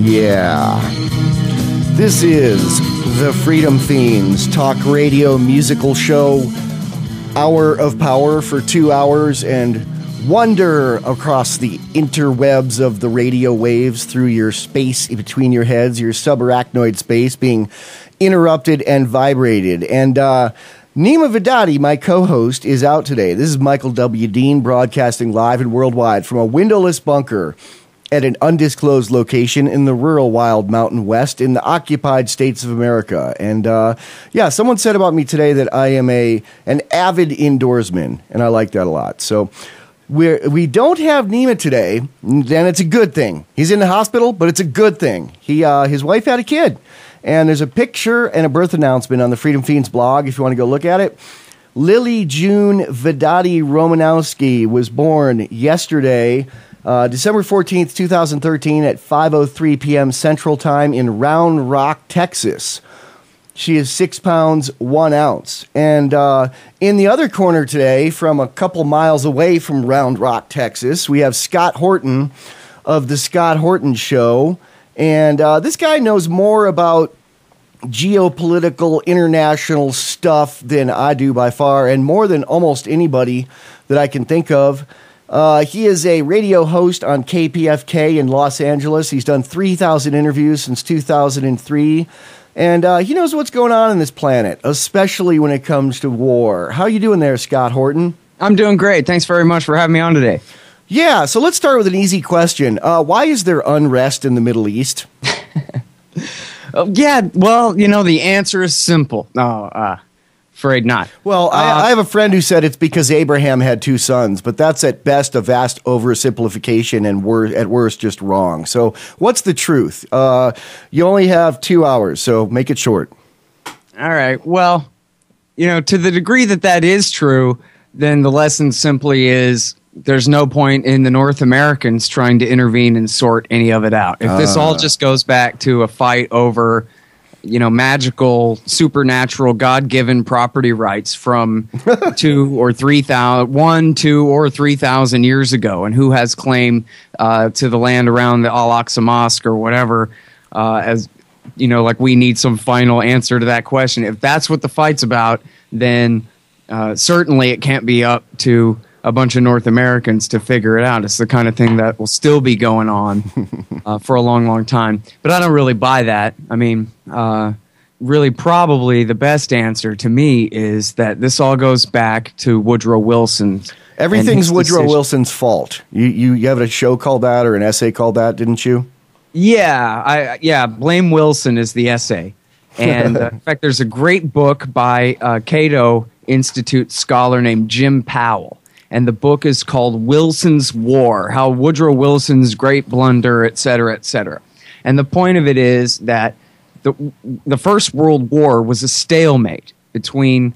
Yeah. This is the Freedom Feens talk radio musical show. Hour of power for 2 hours and wander across the interwebs of the radio waves through your space between your heads, your subarachnoid space being interrupted and vibrated. And Neema Vedadi, my co-host, is out today. This is Michael W. Dean broadcasting live and worldwide from a windowless bunker at an undisclosed location in the rural wild Mountain West in the occupied states of America. And yeah, someone said about me today that I am an avid indoorsman, and I like that a lot. So we don't have Neema today, then it's a good thing. He's in the hospital, but it's a good thing. His wife had a kid, and there's a picture and a birth announcement on the Freedom Feens blog if you want to go look at it. Lily June Vedadi Romanowski was born yesterday, December 14th, 2013 at 5:03 p.m. Central Time in Round Rock, Texas. She is 6 pounds, 1 ounce. And in the other corner today, from a couple miles away from Round Rock, Texas, we have Scott Horton of The Scott Horton Show. And this guy knows more about geopolitical international stuff than I do by far, and more than almost anybody that I can think of. He is a radio host on KPFK in Los Angeles. He's done 3,000 interviews since 2003. And he knows what's going on this planet, especially when it comes to war. How you doing there, Scott Horton? I'm doing great. Thanks very much for having me on today. Yeah, so let's start with an easy question. Why is there unrest in the Middle East? Yeah, well, the answer is simple. No, afraid not. Well, I have a friend who said it's because Abraham had 2 sons, but that's at best a vast oversimplification and at worst just wrong. So what's the truth? You only have 2 hours, so make it short. All right. Well, to the degree that is true, then the lesson simply is there's no point in the North Americans trying to intervene and sort any of it out. If this all just goes back to a fight over magical, supernatural, God-given property rights from 2 or 3,000 years ago, and who has claim to the land around the Al-Aqsa Mosque or whatever, as like we need some final answer to that question. If that's what the fight's about, then certainly it can't be up to a bunch of North Americans to figure it out. It's the kind of thing that will still be going on for a long, long time. But I don't really buy that. I mean, really probably the best answer to me is that this all goes back to Woodrow Wilson. Everything's Woodrow Wilson's fault. You have a show called that or an essay called that, didn't you? Yeah, Blame Wilson is the essay. And in fact, there's a great book by Cato Institute scholar named Jim Powell. And the book is called Wilson's War, How Woodrow Wilson's Great Blunder, et cetera, et cetera. And the point of it is that the First World War was a stalemate between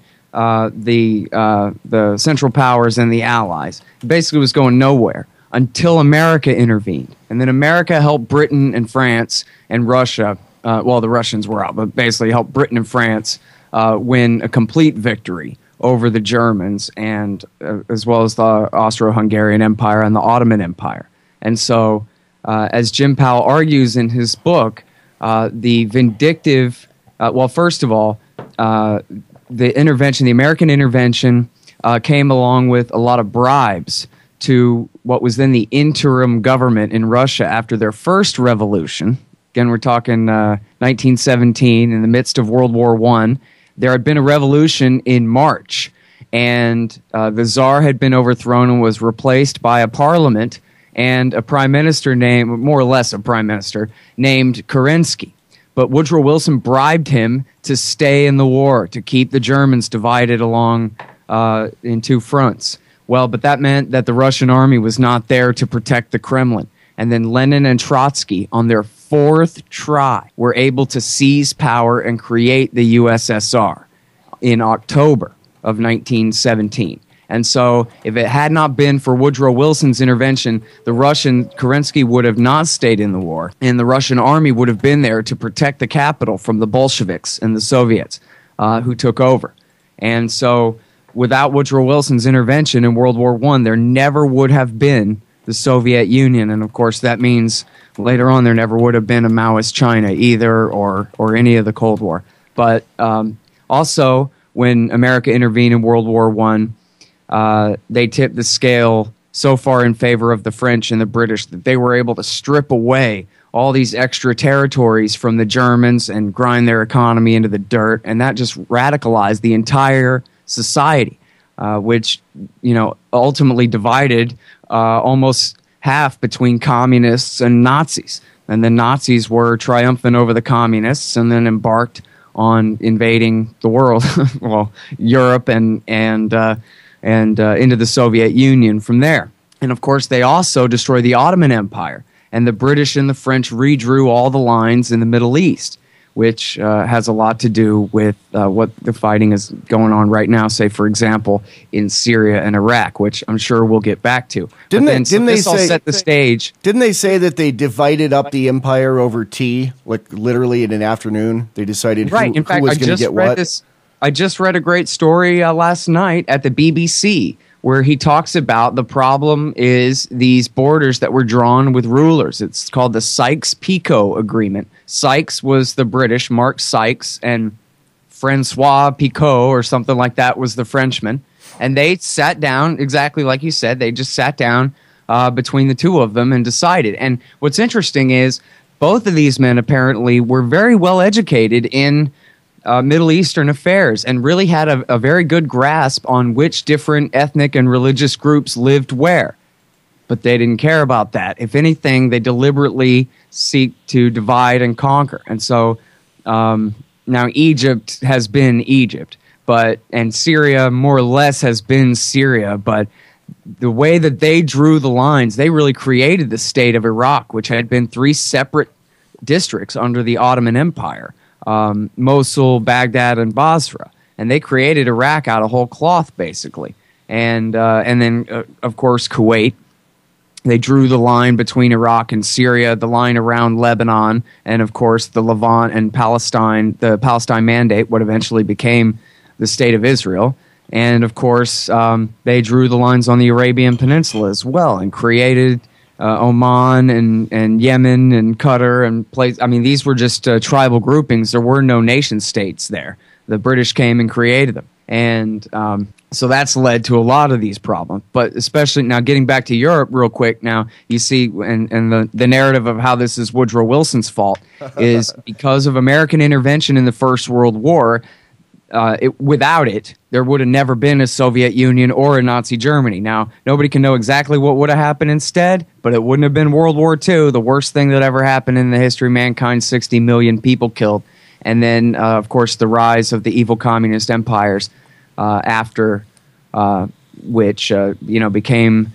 the Central Powers and the Allies. It basically was going nowhere until America intervened. And then America helped Britain and France and Russia, well, the Russians were out, but basically helped Britain and France win a complete victory over the Germans, and as well as the Austro-Hungarian Empire and the Ottoman Empire. And so, as Jim Powell argues in his book, the vindictive, well, first of all, the American intervention came along with a lot of bribes to what was then the interim government in Russia after their first revolution. Again, we're talking 1917, in the midst of World War I. There had been a revolution in March, and the Tsar had been overthrown and was replaced by a parliament and a prime minister named, more or less a prime minister, named Kerensky. But Woodrow Wilson bribed him to stay in the war, to keep the Germans divided along in 2 fronts. Well, but that meant that the Russian army was not there to protect the Kremlin. And then Lenin and Trotsky, on their 4th try, were able to seize power and create the USSR in October of 1917. And so if it had not been for Woodrow Wilson's intervention, the Russian Kerensky would have not stayed in the war, and the Russian army would have been there to protect the capital from the Bolsheviks and the Soviets who took over. And so without Woodrow Wilson's intervention in World War I, there never would have been the Soviet Union. And of course, that means later on there never would have been a Maoist China either, or any of the Cold War. But also, when America intervened in World War I, they tipped the scale so far in favor of the French and the British that they were able to strip away all these extra territories from the Germans and grind their economy into the dirt. And that just radicalized the entire society, which, ultimately divided almost half between communists and Nazis. And the Nazis were triumphant over the communists and then embarked on invading the world, well, Europe and into the Soviet Union from there. And of course, they also destroyed the Ottoman Empire. And the British and the French redrew all the lines in the Middle East, which has a lot to do with what the fighting is going on right now, say, for example, in Syria and Iraq, which I'm sure we'll get back to. Didn't they set the stage? Didn't they say that they divided up the empire over tea, like literally in an afternoon? They decided who was going to get what? I just read a great story last night at the BBC where he talks about the problem is these borders that were drawn with rulers. It's called the Sykes-Picot Agreement. Sykes was the British, Mark Sykes, and Francois Picot or something like that was the Frenchman. And they sat down, exactly like you said, they just sat down between the two of them and decided. And what's interesting is both of these men apparently were very well educated in Middle Eastern affairs and really had a very good grasp on which different ethnic and religious groups lived where. But they didn't care about that. If anything, they deliberately seek to divide and conquer. And so now Egypt has been Egypt, and Syria more or less has been Syria. But the way that they drew the lines, they really created the state of Iraq, which had been 3 separate districts under the Ottoman Empire. Mosul, Baghdad, and Basra, and they created Iraq out of whole cloth, basically. And then, of course, Kuwait. They drew the line between Iraq and Syria, the line around Lebanon, and of course the Levant and Palestine. The Palestine Mandate, what eventually became the State of Israel, and of course they drew the lines on the Arabian Peninsula as well, and created Oman and Yemen and Qatar and place. I mean, these were just tribal groupings. There were no nation states there. The British came and created them, and so that's led to a lot of these problems. But especially now, getting back to Europe real quick. Now you see, and the narrative of how this is Woodrow Wilson's fault is because of American intervention in the First World War. Without it, there would have never been a Soviet Union or a Nazi Germany. Now, nobody can know exactly what would have happened instead, but it wouldn't have been World War II, the worst thing that ever happened in the history of mankind, 60 million people killed. And then, of course, the rise of the evil communist empires after which, became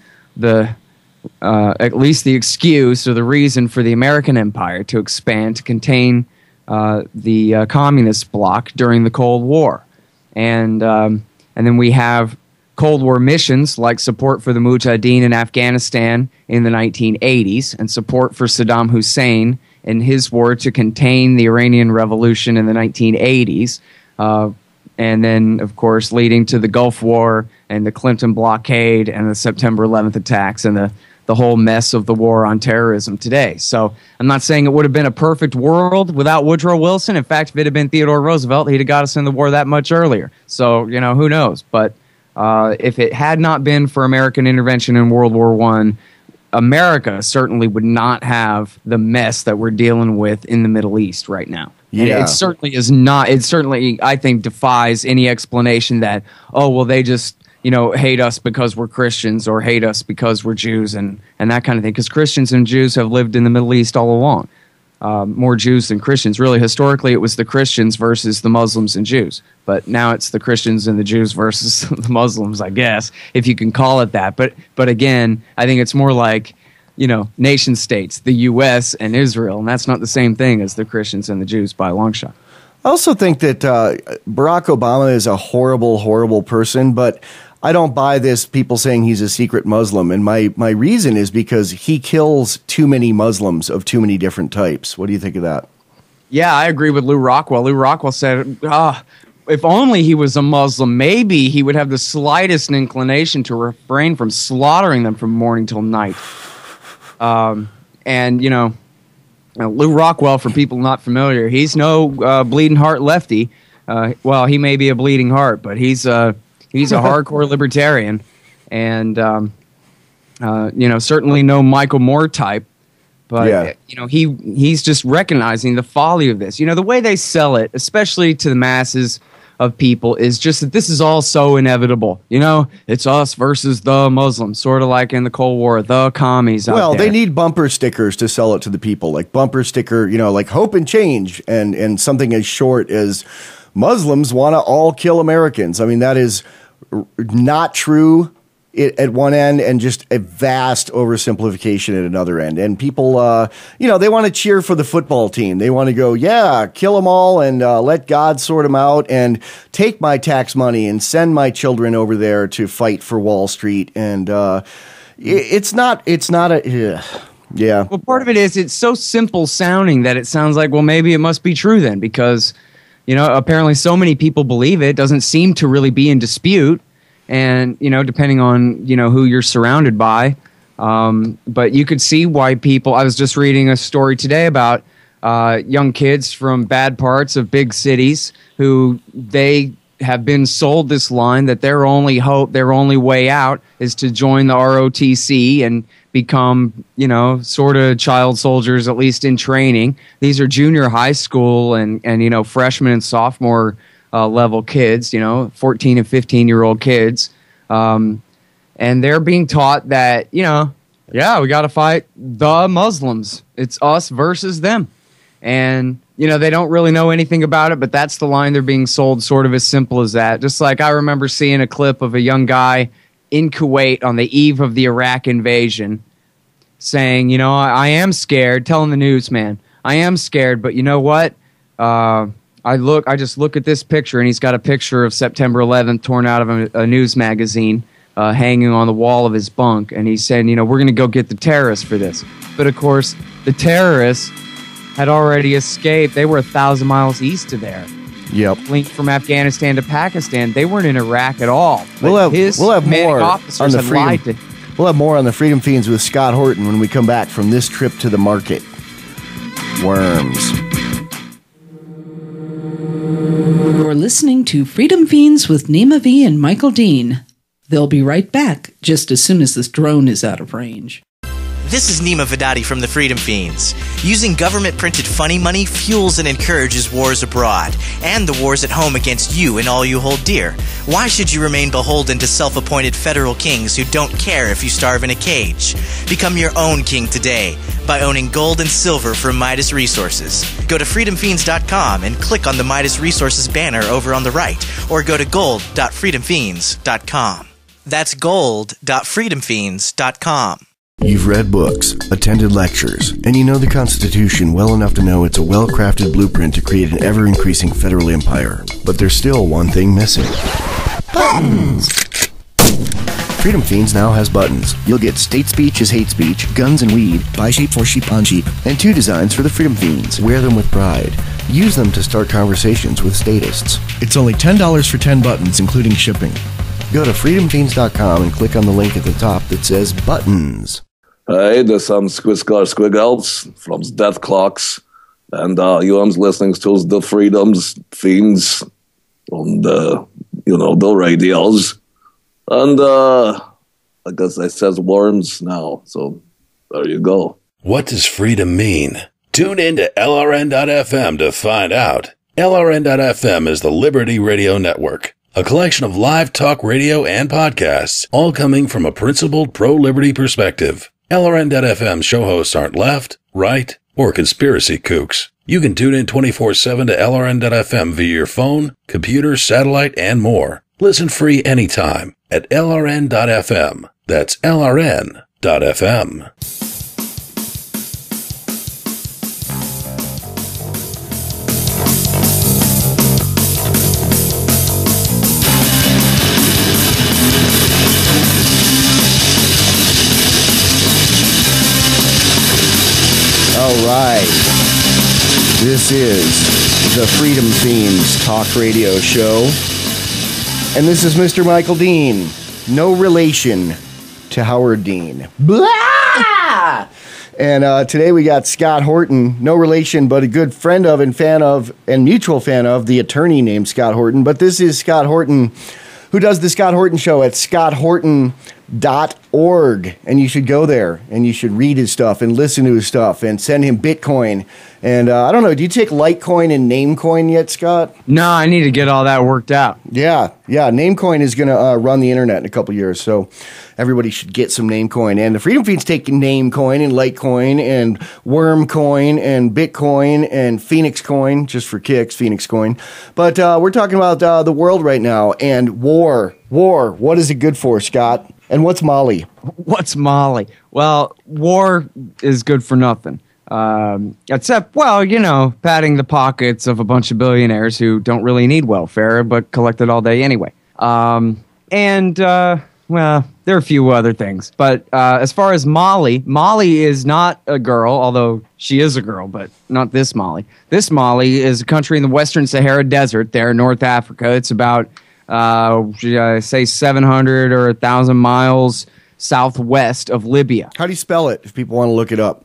at least the excuse or the reason for the American empire to expand, to contain the communist bloc during the Cold War. And then we have Cold War missions like support for the Mujahideen in Afghanistan in the 1980s and support for Saddam Hussein in his war to contain the Iranian Revolution in the 1980s. And then, of course, leading to the Gulf War and the Clinton blockade and the September 11th attacks and the whole mess of the war on terrorism today. So I'm not saying it would have been a perfect world without Woodrow Wilson. In fact, if it had been Theodore Roosevelt, he'd have got us in the war that much earlier. So, who knows? But if it had not been for American intervention in World War I, America certainly would not have the mess that we're dealing with in the Middle East right now. Yeah. And it certainly is not. It certainly, I think, defies any explanation that, they just hate us because we're Christians or hate us because we're Jews and that kind of thing. Because Christians and Jews have lived in the Middle East all along. More Jews than Christians. Really, historically, it was the Christians versus the Muslims and Jews. But now it's the Christians and the Jews versus the Muslims, I guess, if you can call it that. But again, I think it's more like, nation states, the U.S. and Israel. And that's not the same thing as the Christians and the Jews by a long shot. I also think that Barack Obama is a horrible, horrible person, but I don't buy this people saying he's a secret Muslim. And my reason is because he kills too many Muslims of too many different types. What do you think of that? Yeah, I agree with Lew Rockwell. Lew Rockwell said, if only he was a Muslim, maybe he would have the slightest inclination to refrain from slaughtering them from morning till night. And, Lou Rockwell, for people not familiar, he's no bleeding heart lefty. Well, he may be a bleeding heart, but he's a hardcore libertarian. And, certainly no Michael Moore type. But, he's just recognizing the folly of this. The way they sell it, especially to the masses of people, is just that this is all so inevitable. It's us versus the Muslims, sort of like in the Cold War, the commies out Well, there. they need bumper stickers to sell it to the people, like bumper sticker, like hope and change, and something as short as Muslims want to all kill Americans. I mean, that is not true at one end, and just a vast oversimplification at another end. And people, they want to cheer for the football team. They want to go, yeah, kill them all and let God sort them out, and take my tax money and send my children over there to fight for Wall Street. And it's not a. Yeah. Well, part of it is it's so simple sounding that it sounds like, well, maybe it must be true then, because, apparently so many people believe it. Doesn't seem to really be in dispute. And, depending on, who you're surrounded by. But you could see why people, I was just reading a story today about young kids from bad parts of big cities who they have been sold this line that their only hope, their only way out is to join the ROTC and become, sort of child soldiers, at least in training. These are junior high school and freshman and sophomore level kids, 14 and 15-year-old kids. And they're being taught that, we got to fight the Muslims. It's us versus them. And, they don't really know anything about it, but that's the line they're being sold, sort of as simple as that. Just like I remember seeing a clip of a young guy in Kuwait on the eve of the Iraq invasion saying, I am scared, telling the newsman, I am scared, but you know what? I just look at this picture, and he's got a picture of September 11th torn out of a news magazine hanging on the wall of his bunk. And he's saying, we're going to go get the terrorists for this. But, of course, the terrorists had already escaped. They were 1,000 miles east of there. Yep. Linked from Afghanistan to Pakistan. They weren't in Iraq at all. We'll have more officers on the had lied to. We'll have more on the Freedom Feens with Scott Horton when we come back from this trip to the market. Worms. You're listening to Freedom Feens with Neema V and Michael Dean. They'll be right back just as soon as this drone is out of range. This is Neema Vedadi from the Freedom Feens. Using government-printed funny money fuels and encourages wars abroad, and the wars at home against you and all you hold dear. Why should you remain beholden to self-appointed federal kings who don't care if you starve in a cage? Become your own king today by owning gold and silver from Midas Resources. Go to freedomfeens.com and click on the Midas Resources banner over on the right, or go to gold.freedomfeens.com. That's gold.freedomfeens.com. You've read books, attended lectures, and you know the Constitution well enough to know it's a well-crafted blueprint to create an ever-increasing federal empire. But there's still one thing missing. Buttons! Freedom Feens now has buttons. You'll get state speech is hate speech, guns and weed, buy sheep for sheep on sheep, and 2 designs for the Freedom Feens. Wear them with pride. Use them to start conversations with statists. It's only $10 for 10 buttons, including shipping. Go to freedomfeens.com and click on the link at the top that says Buttons. Hey, there's some Squiggles from Death Clocks, and you're listening to the Freedom Feens on the, the radios. And I guess it says worms now, so there you go. What does freedom mean? Tune in to LRN.FM to find out. LRN.FM is the Liberty Radio Network, a collection of live talk radio and podcasts, all coming from a principled pro-liberty perspective. LRN.FM show hosts aren't left, right, or conspiracy kooks. You can tune in 24/7 to LRN.FM via your phone, computer, satellite, and more. Listen free anytime at LRN.FM. That's LRN.FM. All right. This is the Freedom Feens Talk Radio Show. And this is Mr. Michael Dean. No relation to Howard Dean. Blah! And today we got Scott Horton, no relation, but a good friend of and fan of and mutual fan of the attorney named Scott Horton. But this is Scott Horton, who does the Scott Horton Show at scotthorton.org. And you should go there and you should read his stuff and listen to his stuff and send him Bitcoin. And I don't know, do you take Litecoin and Namecoin yet, Scott? No, I need to get all that worked out. Yeah. Namecoin is going to run the internet in a couple years, so everybody should get some Namecoin. And the Freedom Feens take Namecoin and Litecoin and Wormcoin and Bitcoin and Phoenix Coin, just for kicks, Phoenix Coin. But we're talking about the world right now and war. War, what is it good for, Scott? And what's Mali? What's Mali? Well, war is good for nothing. Except, well, padding the pockets of a bunch of billionaires who don't really need welfare, but collect it all day anyway. Well, there are a few other things. But as far as Mali is not a girl, although she is a girl, but not this Mali. This Mali is a country in the Western Sahara Desert there in North Africa. It's about, say, 700 or 1,000 miles southwest of Libya. How do you spell it if people want to look it up?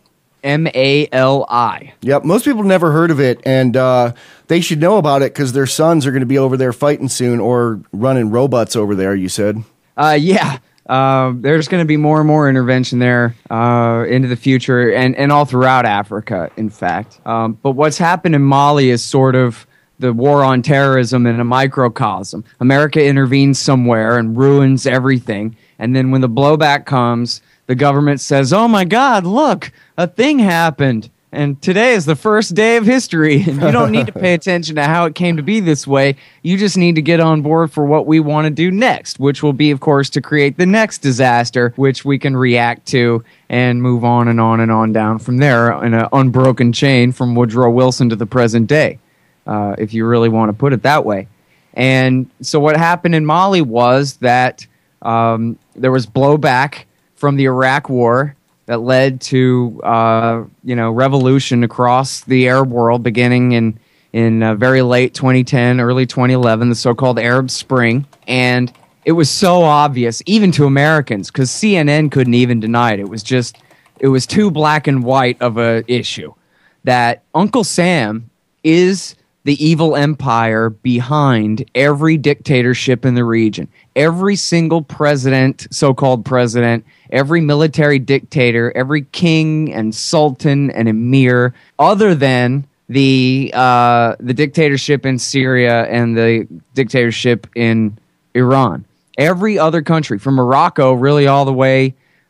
Mali. Yep, most people never heard of it, and they should know about it because their sons are going to be over there fighting soon or running robots over there, you said. Yeah. There's going to be more and more intervention there into the future and all throughout Africa, in fact. But what's happened in Mali is sort of the war on terrorism in a microcosm. America intervenes somewhere and ruins everything, and then when the blowback comes, the government says, oh my God, look, a thing happened. And today is the first day of history. And you don't need to pay attention to how it came to be this way. You just need to get on board for what we want to do next, which will be, of course, to create the next disaster, which we can react to and move on and on and on down from there in an unbroken chain from Woodrow Wilson to the present day, if you really want to put it that way. And so what happened in Mali was that there was blowback from the Iraq War that led to revolution across the Arab world, beginning in very late 2010, early 2011, the so-called Arab Spring. And it was so obvious, even to Americans, because CNN couldn't even deny it. It was too black and white of a issue, that Uncle Sam is the evil empire behind every dictatorship in the region. Every single president, so-called president, every military dictator, every king and sultan and emir, other than the dictatorship in Syria and the dictatorship in Iran. Every other country, from Morocco really all the way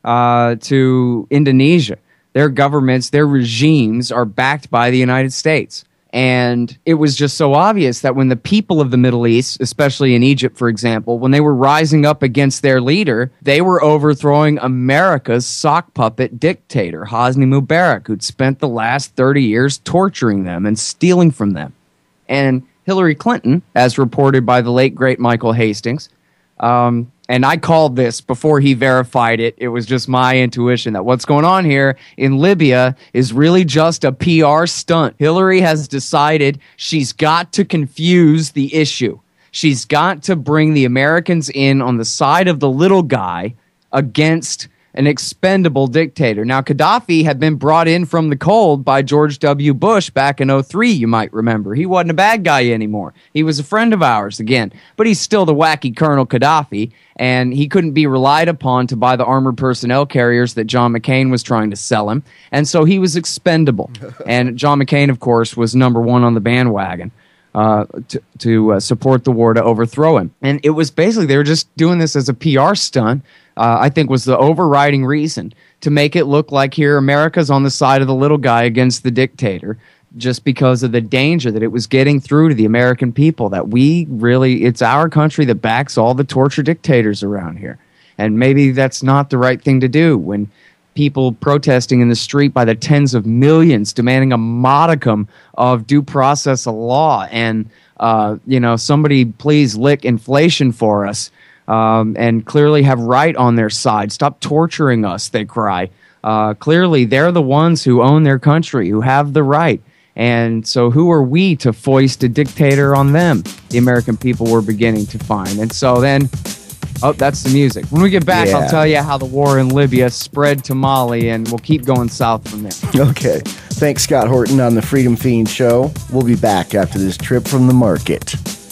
to Indonesia, their governments, their regimes are backed by the United States. And it was just so obvious that when the people of the Middle East, especially in Egypt, for example, when they were rising up against their leader, they were overthrowing America's sock puppet dictator, Hosni Mubarak, who'd spent the last 30 years torturing them and stealing from them. And Hillary Clinton, as reported by the late, great Michael Hastings, and I called this before he verified it. It was just my intuition that what's going on here in Libya is really just a PR stunt. Hillary has decided she's got to confuse the issue. She's got to bring the Americans in on the side of the little guy against an expendable dictator. Now, Gaddafi had been brought in from the cold by George W. Bush back in 2003, you might remember. He wasn't a bad guy anymore. He was a friend of ours again, but he's still the wacky Colonel Gaddafi, and he couldn't be relied upon to buy the armored personnel carriers that John McCain was trying to sell him, and so he was expendable. And John McCain, of course, was number one on the bandwagon to support the war to overthrow him. And it was basically, they were just doing this as a PR stunt, I think was the overriding reason to make it look like here America's on the side of the little guy against the dictator, just because of the danger that it was getting through to the American people, that it's our country that backs all the torture dictators around here. And maybe that's not the right thing to do when people protesting in the street by the tens of millions demanding a modicum of due process of law and, somebody please lick inflation for us. And clearly have right on their side. Stop torturing us, they cry. Clearly, they're the ones who own their country, who have the right. And so who are we to foist a dictator on them? The American people were beginning to find. And so then Oh, that's the music. When we get back, Yeah. I'll tell you how the war in Libya spread to Mali, and we'll keep going south from there. Okay. Thanks, Scott Horton, on the Freedom Feens show. We'll be back after this trip from the market.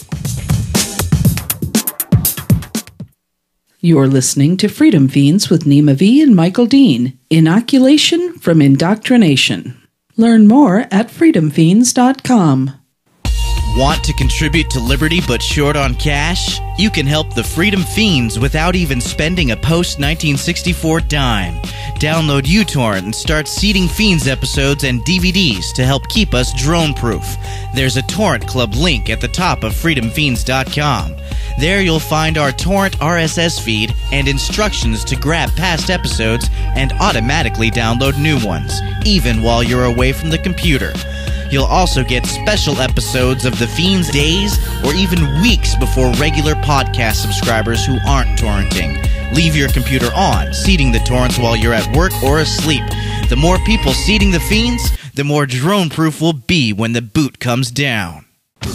You're listening to Freedom Feens with Neema V and Michael Dean. Inoculation from indoctrination. Learn more at freedomfeens.com. Want to contribute to Liberty but short on cash? You can help the Freedom Feens without even spending a post-1964 dime. Download uTorrent and start seeding Feens episodes and DVDs to help keep us drone-proof. There's a Torrent Club link at the top of freedomfeens.com. There you'll find our torrent RSS feed and instructions to grab past episodes and automatically download new ones, even while you're away from the computer. You'll also get special episodes of The Feens days or even weeks before regular podcast subscribers who aren't torrenting. Leave your computer on, seeding the torrents while you're at work or asleep. The more people seeding The Feens, the more drone-proof we'll be when the boot comes down.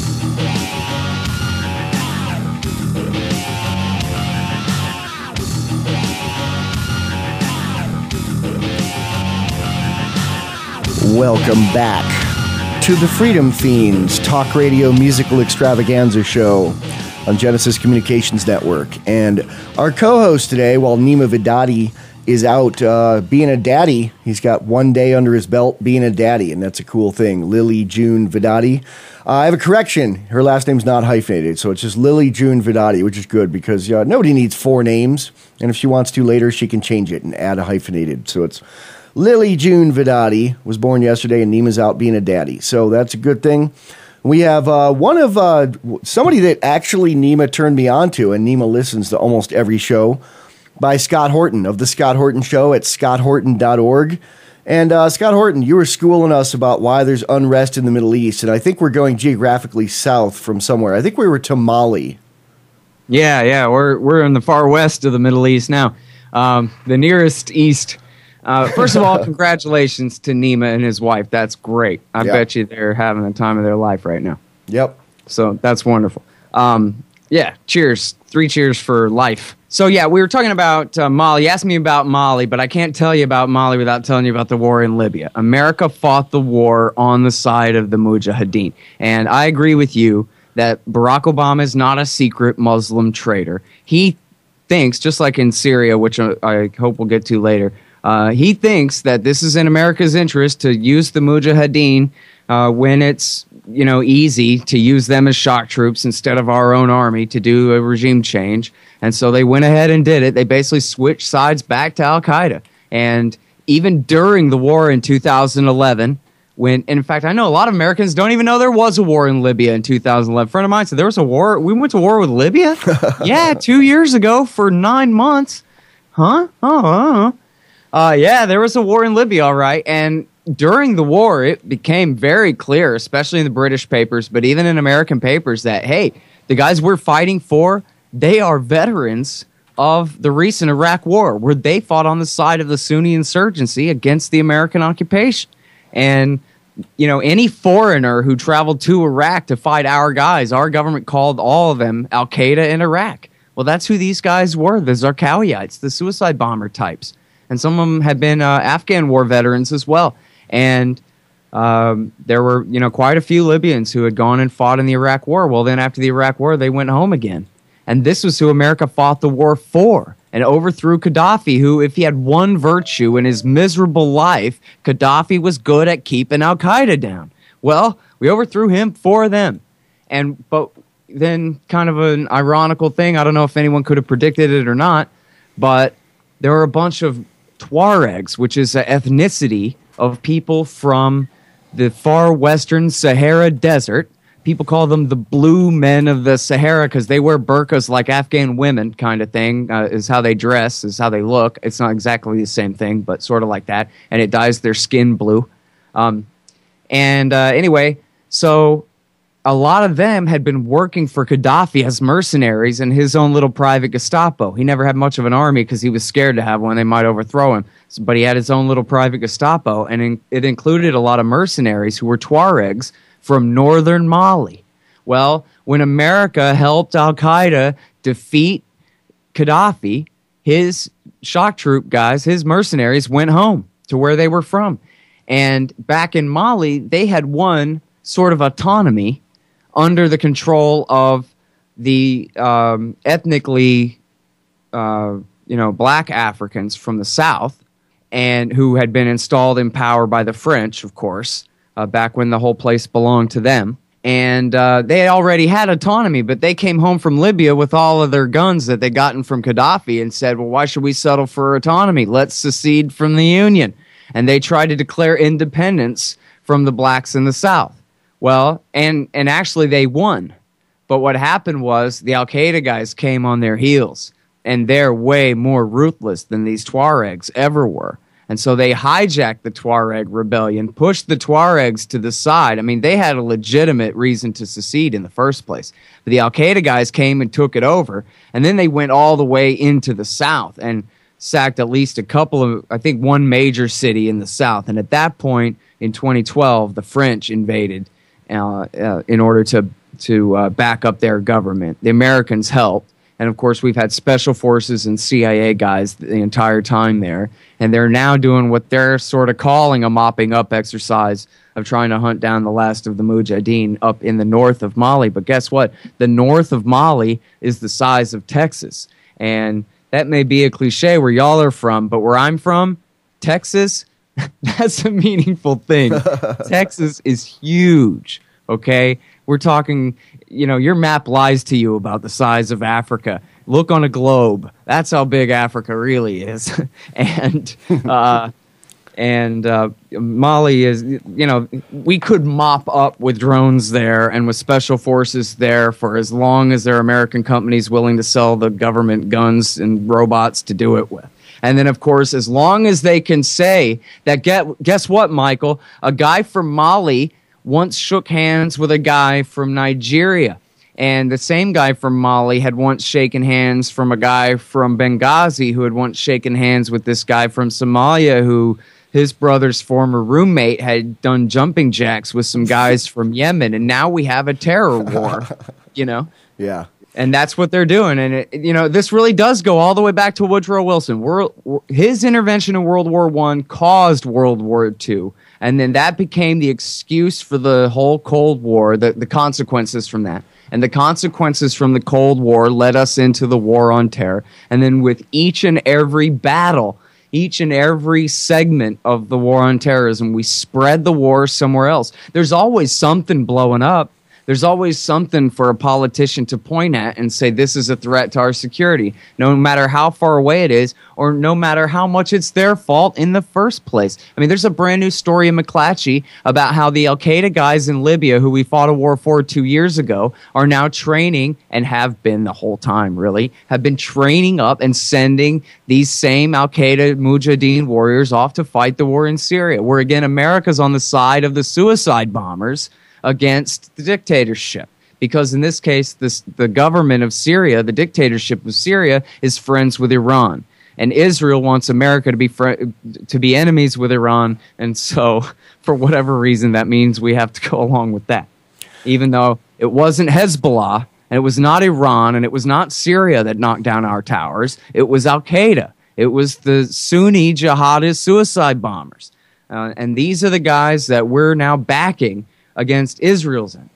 Welcome back to the Freedom Feens Talk Radio Musical Extravaganza show on Genesis Communications Network. And our co-host today, while Neema Vedadi is out being a daddy, he's got 1 day under his belt being a daddy, and that's a cool thing. Lily June Vedadi. I have a correction. Her last name's not hyphenated, so it's just Lily June Vedadi, which is good because nobody needs 4 names, and if she wants to later, she can change it and add a hyphenated. So it's Lily June Vedadi, was born yesterday, and Neema's out being a daddy. So that's a good thing. We have somebody that actually Neema turned me on to, and Neema listens to almost every show, by Scott Horton of The Scott Horton Show at scotthorton.org. And Scott Horton, you were schooling us about why there's unrest in the Middle East, and I think we're going geographically south from somewhere. I think we were to Mali. Yeah, we're in the far west of the Middle East now. The nearest east. First of all, congratulations to Neema and his wife. That's great. I bet you they're having the time of their life right now. Yep. So that's wonderful. Cheers. 3 cheers for life. So we were talking about Mali. You asked me about Mali, but I can't tell you about Mali without telling you about the war in Libya. America fought the war on the side of the Mujahideen. And I agree with you that Barack Obama is not a secret Muslim traitor. He thinks, just like in Syria, which I hope we'll get to later, he thinks that this is in America's interest to use the Mujahideen when it's easy to use them as shock troops instead of our own army to do a regime change. And so they went ahead and did it. They basically switched sides back to Al-Qaeda. And even during the war in 2011, when, in fact, I know a lot of Americans don't even know there was a war in Libya in 2011. A friend of mine said there was a war. We went to war with Libya? Yeah, 2 years ago for 9 months. Huh? There was a war in Libya, all right. And during the war, it became very clear, especially in the British papers, but even in American papers, that, hey, the guys we're fighting for, they are veterans of the recent Iraq war, where they fought on the side of the Sunni insurgency against the American occupation. And, any foreigner who traveled to Iraq to fight our guys, our government called all of them Al-Qaeda in Iraq. Well, that's who these guys were, the Zarqawiites, the suicide bomber types. And some of them had been Afghan war veterans as well. And there were, quite a few Libyans who had gone and fought in the Iraq war. Well, then after the Iraq war, they went home again. And this was who America fought the war for, and overthrew Gaddafi, who, if he had one virtue in his miserable life, Gaddafi was good at keeping Al-Qaeda down. Well, we overthrew him for them. But then, kind of an ironical thing, I don't know if anyone could have predicted it or not, but there were a bunch of Tuaregs, which is an ethnicity of people from the far western Sahara Desert. People call them the blue men of the Sahara because they wear burqas like Afghan women, kind of thing, is how they dress, is how they look. It's not exactly the same thing, but sort of like that. And it dyes their skin blue. Anyway, so a lot of them had been working for Gaddafi as mercenaries in his own little private Gestapo. He never had much of an army because he was scared to have one. They might overthrow him. But he had his own little private Gestapo, and it included a lot of mercenaries who were Tuaregs from northern Mali. Well, when America helped Al-Qaeda defeat Gaddafi, his shock troop guys, his mercenaries went home to where they were from. And back in Mali, they had won sort of autonomy under the control of the ethnically, black Africans from the south, and who had been installed in power by the French, of course, back when the whole place belonged to them. And they already had autonomy, but they came home from Libya with all of their guns that they'd gotten from Gaddafi and said, well, why should we settle for autonomy? Let's secede from the Union. And they tried to declare independence from the blacks in the South. Well, and actually they won. But what happened was the Al-Qaeda guys came on their heels, and they're way more ruthless than these Tuaregs ever were. And so they hijacked the Tuareg rebellion, pushed the Tuaregs to the side. I mean, they had a legitimate reason to secede in the first place. But the Al-Qaeda guys came and took it over, and then they went all the way into the South and sacked at least a couple of, I think, one major city in the South. And at that point, in 2012, the French invaded in order to back up their government. The Americans helped. And, of course, we've had special forces and CIA guys the entire time there. And they're now doing what they're sort of calling a mopping up exercise of trying to hunt down the last of the Mujahideen up in the north of Mali. But guess what? The north of Mali is the size of Texas. And that may be a cliche where y'all are from, but where I'm from, Texas, that's a meaningful thing. Texas is huge, okay? We're talking, your map lies to you about the size of Africa. Look on a globe. That's how big Africa really is. and Mali is, we could mop up with drones there and with special forces there for as long as there are American companies willing to sell the government guns and robots to do it with. And then, of course, as long as they can say that, guess what, Michael? A guy from Mali once shook hands with a guy from Nigeria. And the same guy from Mali had once shaken hands from a guy from Benghazi who had once shaken hands with this guy from Somalia who his brother's former roommate had done jumping jacks with some guys from Yemen. And now we have a terror war, Yeah. And that's what they're doing. And, this really does go all the way back to Woodrow Wilson. His intervention in World War I caused World War II. And then that became the excuse for the whole Cold War, the consequences from that. And the consequences from the Cold War led us into the War on Terror. And then with each and every battle, each and every segment of the War on Terrorism, we spread the war somewhere else. There's always something blowing up. There's always something for a politician to point at and say, this is a threat to our security, no matter how far away it is or no matter how much it's their fault in the first place. I mean, there's a brand new story in McClatchy about how the Al-Qaeda guys in Libya, who we fought a war for 2 years ago, are now training and have been the whole time, really, have been training up and sending these same Al-Qaeda Mujahideen warriors off to fight the war in Syria, where, again, America's on the side of the suicide bombers against the dictatorship. Because in this case, the government of Syria, the dictatorship of Syria, is friends with Iran. And Israel wants America to be enemies with Iran. And so, for whatever reason, that means we have to go along with that. Even though it wasn't Hezbollah, and it was not Iran, and it was not Syria that knocked down our towers. It was Al-Qaeda. It was the Sunni jihadist suicide bombers. And these are the guys that we're now backing against Israel's enemies.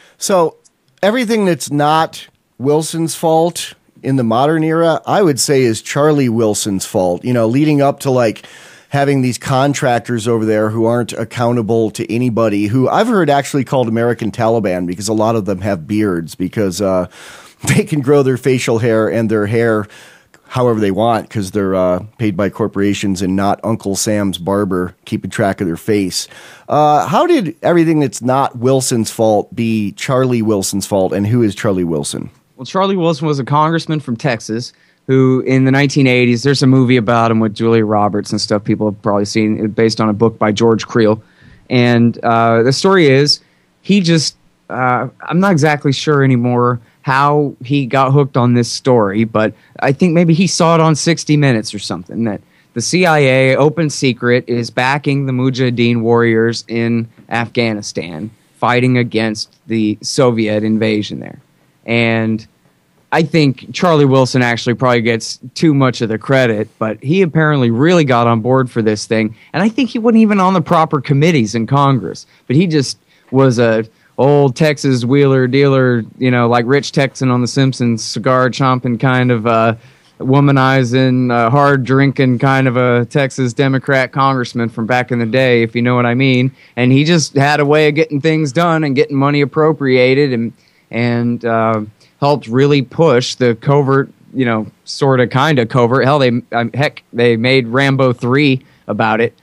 So everything that's not Wilson's fault in the modern era, I would say is Charlie Wilson's fault, leading up to having these contractors over there who aren't accountable to anybody, who I've heard actually called American Taliban because a lot of them have beards because they can grow their facial hair and their hair however they want because they're paid by corporations and not Uncle Sam's barber keeping track of their face. How did everything that's not Wilson's fault be Charlie Wilson's fault, and who is Charlie Wilson? Well, Charlie Wilson was a congressman from Texas who, in the 1980s, there's a movie about him with Julia Roberts and stuff people have probably seen, based on a book by George Creel. And the story is, he just, I'm not exactly sure anymore how he got hooked on this story, but I think maybe he saw it on 60 Minutes or something, that the CIA, open secret, is backing the Mujahideen warriors in Afghanistan, fighting against the Soviet invasion there. And I think Charlie Wilson actually probably gets too much of the credit, but he apparently really got on board for this thing. And I think he wasn't even on the proper committees in Congress, but he just was a old Texas wheeler dealer, like Rich Texan on The Simpsons, cigar chomping kind of womanizing, hard drinking kind of a Texas Democrat congressman from back in the day, if you know what I mean. And he just had a way of getting things done and getting money appropriated and helped really push the covert, sort of kind of covert. Hell, they made Rambo 3 about it.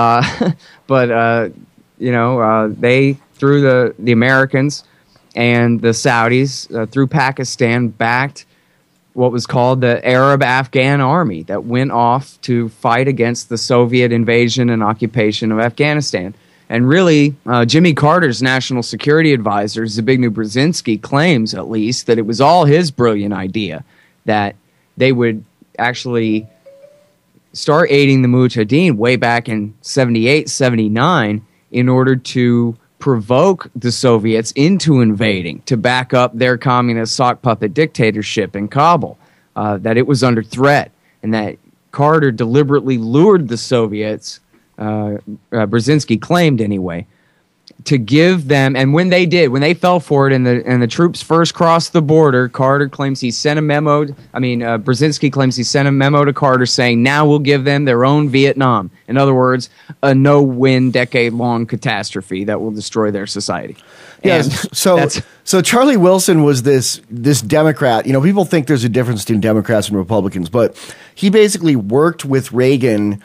But they, through the Americans and the Saudis, through Pakistan, backed what was called the Arab Afghan Army that went off to fight against the Soviet invasion and occupation of Afghanistan. And really, Jimmy Carter's national security advisor, Zbigniew Brzezinski, claims at least that it was all his brilliant idea that they would actually start aiding the Mujahideen way back in 78, 79 in order to provoke the Soviets into invading, to back up their communist sock puppet dictatorship in Kabul, that it was under threat, and that Carter deliberately lured the Soviets, Brzezinski claimed anyway, to give them, and when they fell for it and the troops first crossed the border, Carter claims he sent a memo, Brzezinski claims he sent a memo to Carter saying, now we'll give them their own Vietnam. In other words, a no-win, decade-long catastrophe that will destroy their society. Yes. So Charlie Wilson was this Democrat. People think there's a difference between Democrats and Republicans, but he basically worked with Reagan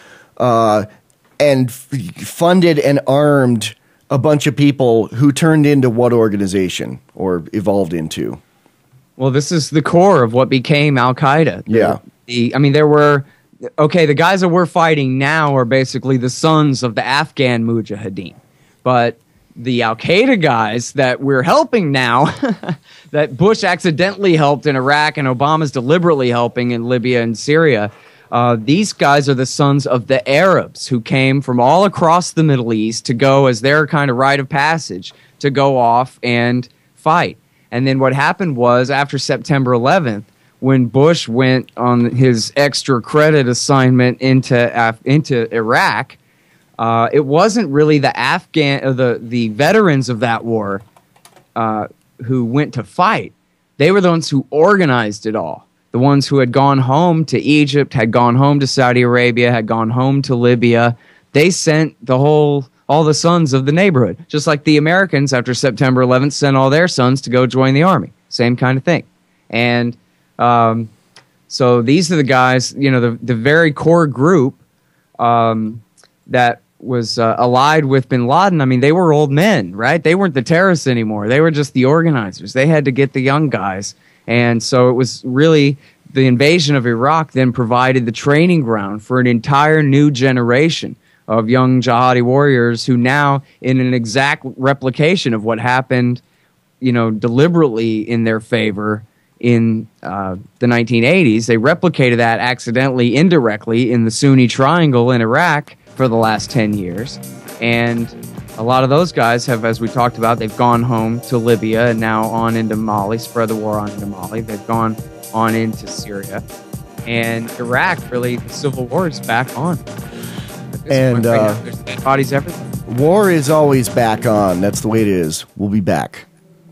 and funded and armed a bunch of people who turned into what organization or evolved into? Well, this is the core of what became Al-Qaeda. Yeah. The guys that we're fighting now are basically the sons of the Afghan Mujahideen. But the Al-Qaeda guys that we're helping now, that Bush accidentally helped in Iraq and Obama's deliberately helping in Libya and Syria, these guys are the sons of the Arabs who came from all across the Middle East to go as their kind of rite of passage to go off and fight. And then what happened was after September 11th, when Bush went on his extra credit assignment into Iraq, it wasn't really the veterans of that war who went to fight. They were the ones who organized it all. The ones who had gone home to Egypt, had gone home to Saudi Arabia, had gone home to Libya. They sent all the sons of the neighborhood, just like the Americans after September 11th sent all their sons to go join the army. Same kind of thing. And so these are the guys, the very core group that was allied with bin Laden. I mean, they were old men, right? They weren't the terrorists anymore. They were just the organizers. They had to get the young guys. And so it was really the invasion of Iraq then provided the training ground for an entire new generation of young jihadi warriors who now, in an exact replication of what happened, deliberately in their favor in the 1980s, they replicated that accidentally, indirectly in the Sunni Triangle in Iraq for the last 10 years. And a lot of those guys have, as we talked about, they've gone home to Libya and now on into Mali, spread the war on into Mali. They've gone on into Syria. And Iraq, really, the civil war is back on. And there's dead bodies everywhere. War is always back on. That's the way it is. We'll be back.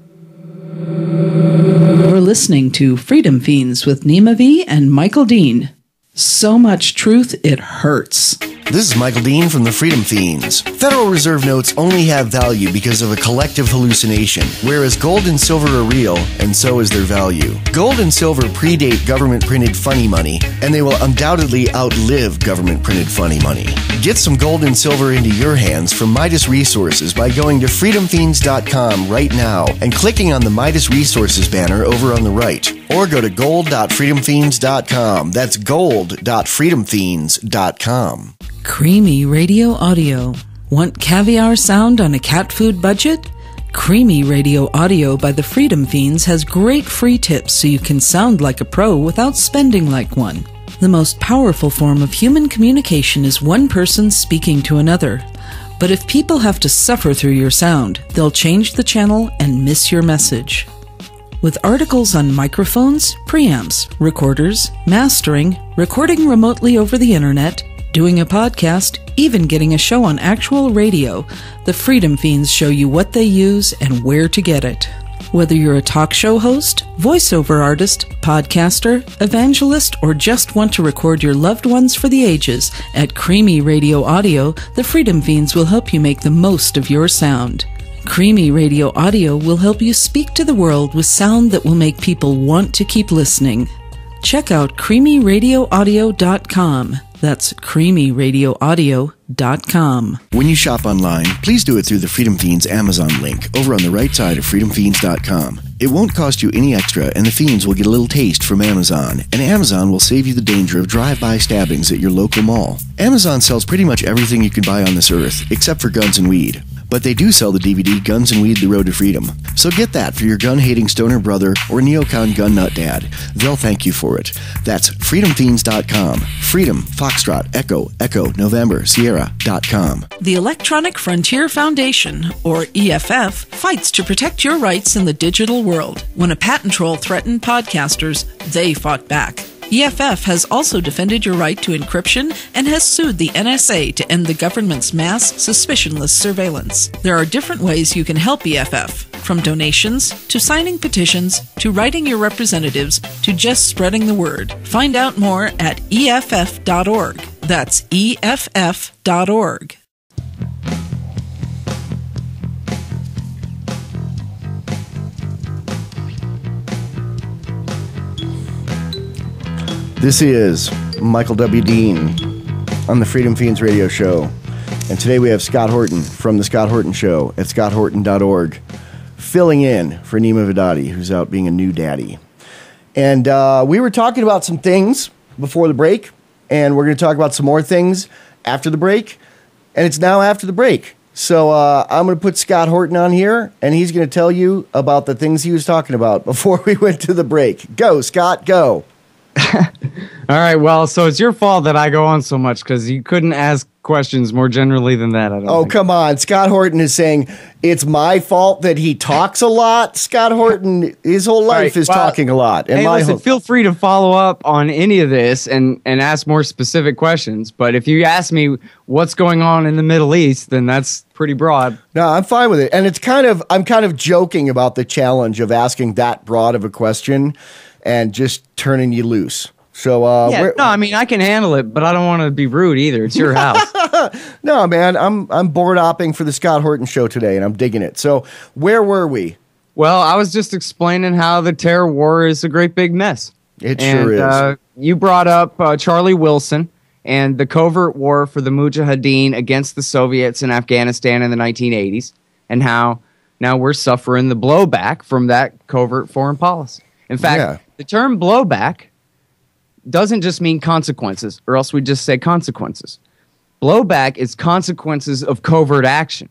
You're listening to Freedom Feens with Neema V and Michael Dean. So much truth, it hurts. This is Michael Dean from the Freedom Feens. Federal Reserve notes only have value because of a collective hallucination, whereas gold and silver are real, and so is their value. Gold and silver predate government-printed funny money, and they will undoubtedly outlive government-printed funny money. Get some gold and silver into your hands from Midas Resources by going to freedomfeens.com right now and clicking on the Midas Resources banner over on the right. Or go to gold.freedomfeens.com. That's gold.freedomfeens.com. Creamy Radio Audio. Want caviar sound on a cat food budget? Creamy Radio Audio by the Freedom Feens has great free tips so you can sound like a pro without spending like one. The most powerful form of human communication is one person speaking to another. But if people have to suffer through your sound, they'll change the channel and miss your message. with articles on microphones, preamps, recorders, mastering, recording remotely over the internet, doing a podcast, even getting a show on actual radio. The Freedom Feens show you what they use and where to get it. Whether you're a talk show host, voiceover artist, podcaster, evangelist, or just want to record your loved ones for the ages, at Creamy Radio Audio, the Freedom Feens will help you make the most of your sound. Creamy Radio Audio will help you speak to the world with sound that will make people want to keep listening. Check out creamyradioaudio.com. That's creamyradioaudio.com. When you shop online, please do it through the Freedom Feens Amazon link over on the right side of freedomfeens.com. It won't cost you any extra, and the Feens will get a little taste from Amazon, and Amazon will save you the danger of drive-by stabbings at your local mall. Amazon sells pretty much everything you can buy on this earth, except for guns and weed. But they do sell the DVD Guns and Weed, The Road to Freedom. So get that for your gun-hating stoner brother or neocon gun nut dad. They'll thank you for it. That's freedomfeens.com. Freedom, Foxtrot, Echo, November, Sierra.com. The Electronic Frontier Foundation, or EFF, fights to protect your rights in the digital world. When a patent troll threatened podcasters, they fought back. EFF has also defended your right to encryption and has sued the NSA to end the government's mass, suspicionless surveillance. There are different ways you can help EFF, from donations, to signing petitions, to writing your representatives, to just spreading the word. Find out more at EFF.org. That's EFF.org. This is Michael W. Dean on the Freedom Feens radio show. And today we have Scott Horton from The Scott Horton Show at scotthorton.org, filling in for Neema Vedadi, who's out being a new daddy. And we were talking about some things before the break, and we're going to talk about some more things after the break. And it's now after the break. So I'm going to put Scott Horton on here, and he's going to tell you about the things he was talking about before we went to the break. Go, Scott, go. All right, well, so it's your fault that I go on so much because you couldn't ask questions more generally than that. I don't think. Come on. Scott Horton is saying it's my fault that he talks a lot. Scott Horton, his whole life is talking a lot. And hey, listen, feel free to follow up on any of this and ask more specific questions. But if you ask me what's going on in the Middle East, then that's pretty broad. No, I'm fine with it. And I'm kind of joking about the challenge of asking that broad of a question and just turning you loose. So, no, I mean, I can handle it, but I don't want to be rude either. It's your house. No, man, I'm board hopping for the Scott Horton Show today, and I'm digging it. So, where were we? Well, I was just explaining how the terror war is a great big mess. It sure is. You brought up Charlie Wilson and the covert war for the Mujahideen against the Soviets in Afghanistan in the 1980s, and how now we're suffering the blowback from that covert foreign policy. In fact, the term blowback doesn't just mean consequences, or else we just say consequences. Blowback is consequences of covert action.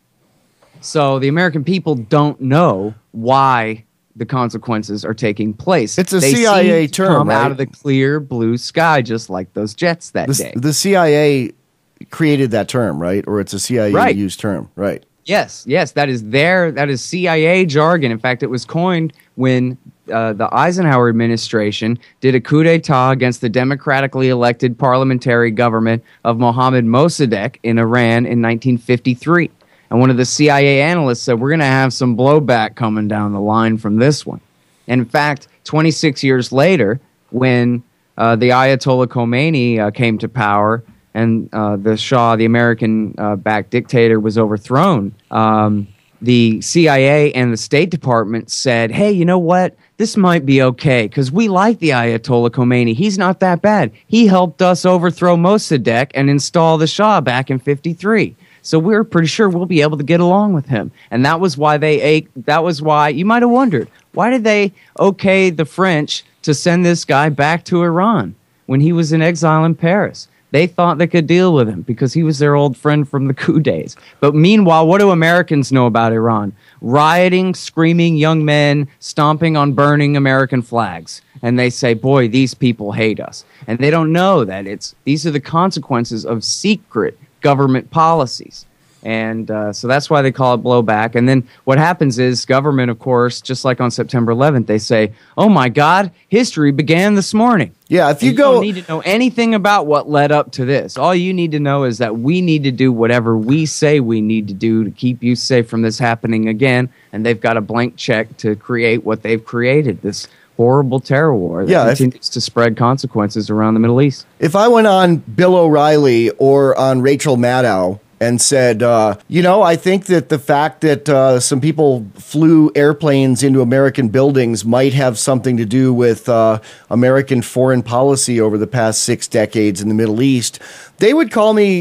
So the American people don't know why the consequences are taking place. It's a CIA term, right? Out of the clear blue sky, just like those jets that day. The CIA created that term, right? Or it's a CIA used term, right? Yes, that is CIA jargon. In fact, it was coined when the Eisenhower administration did a coup d'etat against the democratically elected parliamentary government of Mohammad Mossadegh in Iran in 1953. And one of the CIA analysts said, we're going to have some blowback coming down the line from this one. And in fact, 26 years later, when the Ayatollah Khomeini came to power and the Shah, the American-backed dictator, was overthrown, the CIA and the State Department said, hey, you know what? This might be okay because we like the Ayatollah Khomeini. He's not that bad. He helped us overthrow Mossadegh and install the Shah back in 53. So we're pretty sure we'll be able to get along with him. And that was why you might have wondered, why did they okay the French to send this guy back to Iran when he was in exile in Paris? They thought they could deal with him because he was their old friend from the coup days. But meanwhile, what do Americans know about Iran? Rioting, screaming young men, stomping on burning American flags. And they say, boy, these people hate us. And they don't know that these are the consequences of secret government policies. And so that's why they call it blowback. And then what happens is government, of course, just like on September 11th, they say, oh, my God, history began this morning. Yeah, if you don't need to know anything about what led up to this. All you need to know is that we need to do whatever we say we need to do to keep you safe from this happening again. And they've got a blank check to create what they've created, this horrible terror war that continues to spread consequences around the Middle East. If I went on Bill O'Reilly or on Rachel Maddow and said, I think that the fact that some people flew airplanes into American buildings might have something to do with American foreign policy over the past 6 decades in the Middle East, they would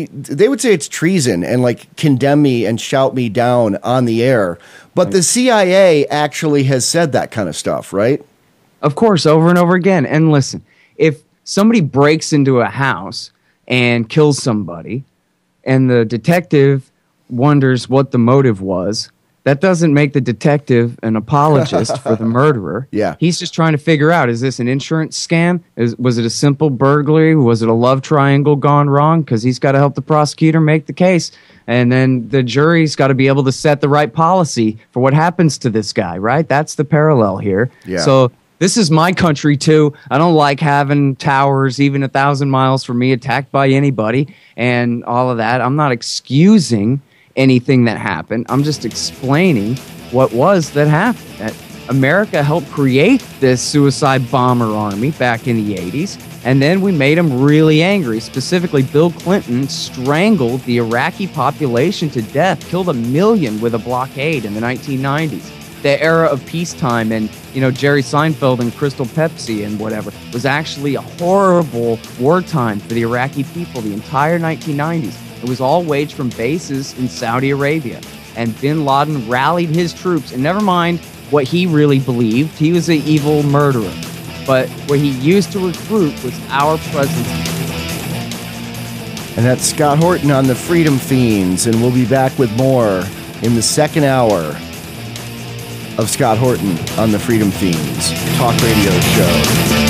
say it's treason and like condemn me and shout me down on the air. But the CIA actually has said that kind of stuff, right? Of course, over and over again. And listen, if somebody breaks into a house and kills somebody, and the detective wonders what the motive was, that doesn't make the detective an apologist for the murderer. Yeah. He's just trying to figure out, is this an insurance scam? Was it a simple burglary? Was it a love triangle gone wrong? Because he's got to help the prosecutor make the case. And then the jury's got to be able to set the right policy for what happens to this guy, right? That's the parallel here. Yeah. So this is my country, too. I don't like having towers even 1,000 miles from me attacked by anybody and all of that. I'm not excusing anything that happened. I'm just explaining what was that happened. That America helped create this suicide bomber army back in the 80s, and then we made them really angry. Specifically, Bill Clinton strangled the Iraqi population to death, killed 1 million with a blockade in the 1990s. The era of peacetime and, Jerry Seinfeld and Crystal Pepsi and whatever was actually a horrible wartime for the Iraqi people, the entire 1990s. It was all waged from bases in Saudi Arabia. And bin Laden rallied his troops. And never mind what he really believed. He was an evil murderer. But what he used to recruit was our presence. And that's Scott Horton on the Freedom Feens. And we'll be back with more in the second hour of Scott Horton on the Freedom Feens talk radio show.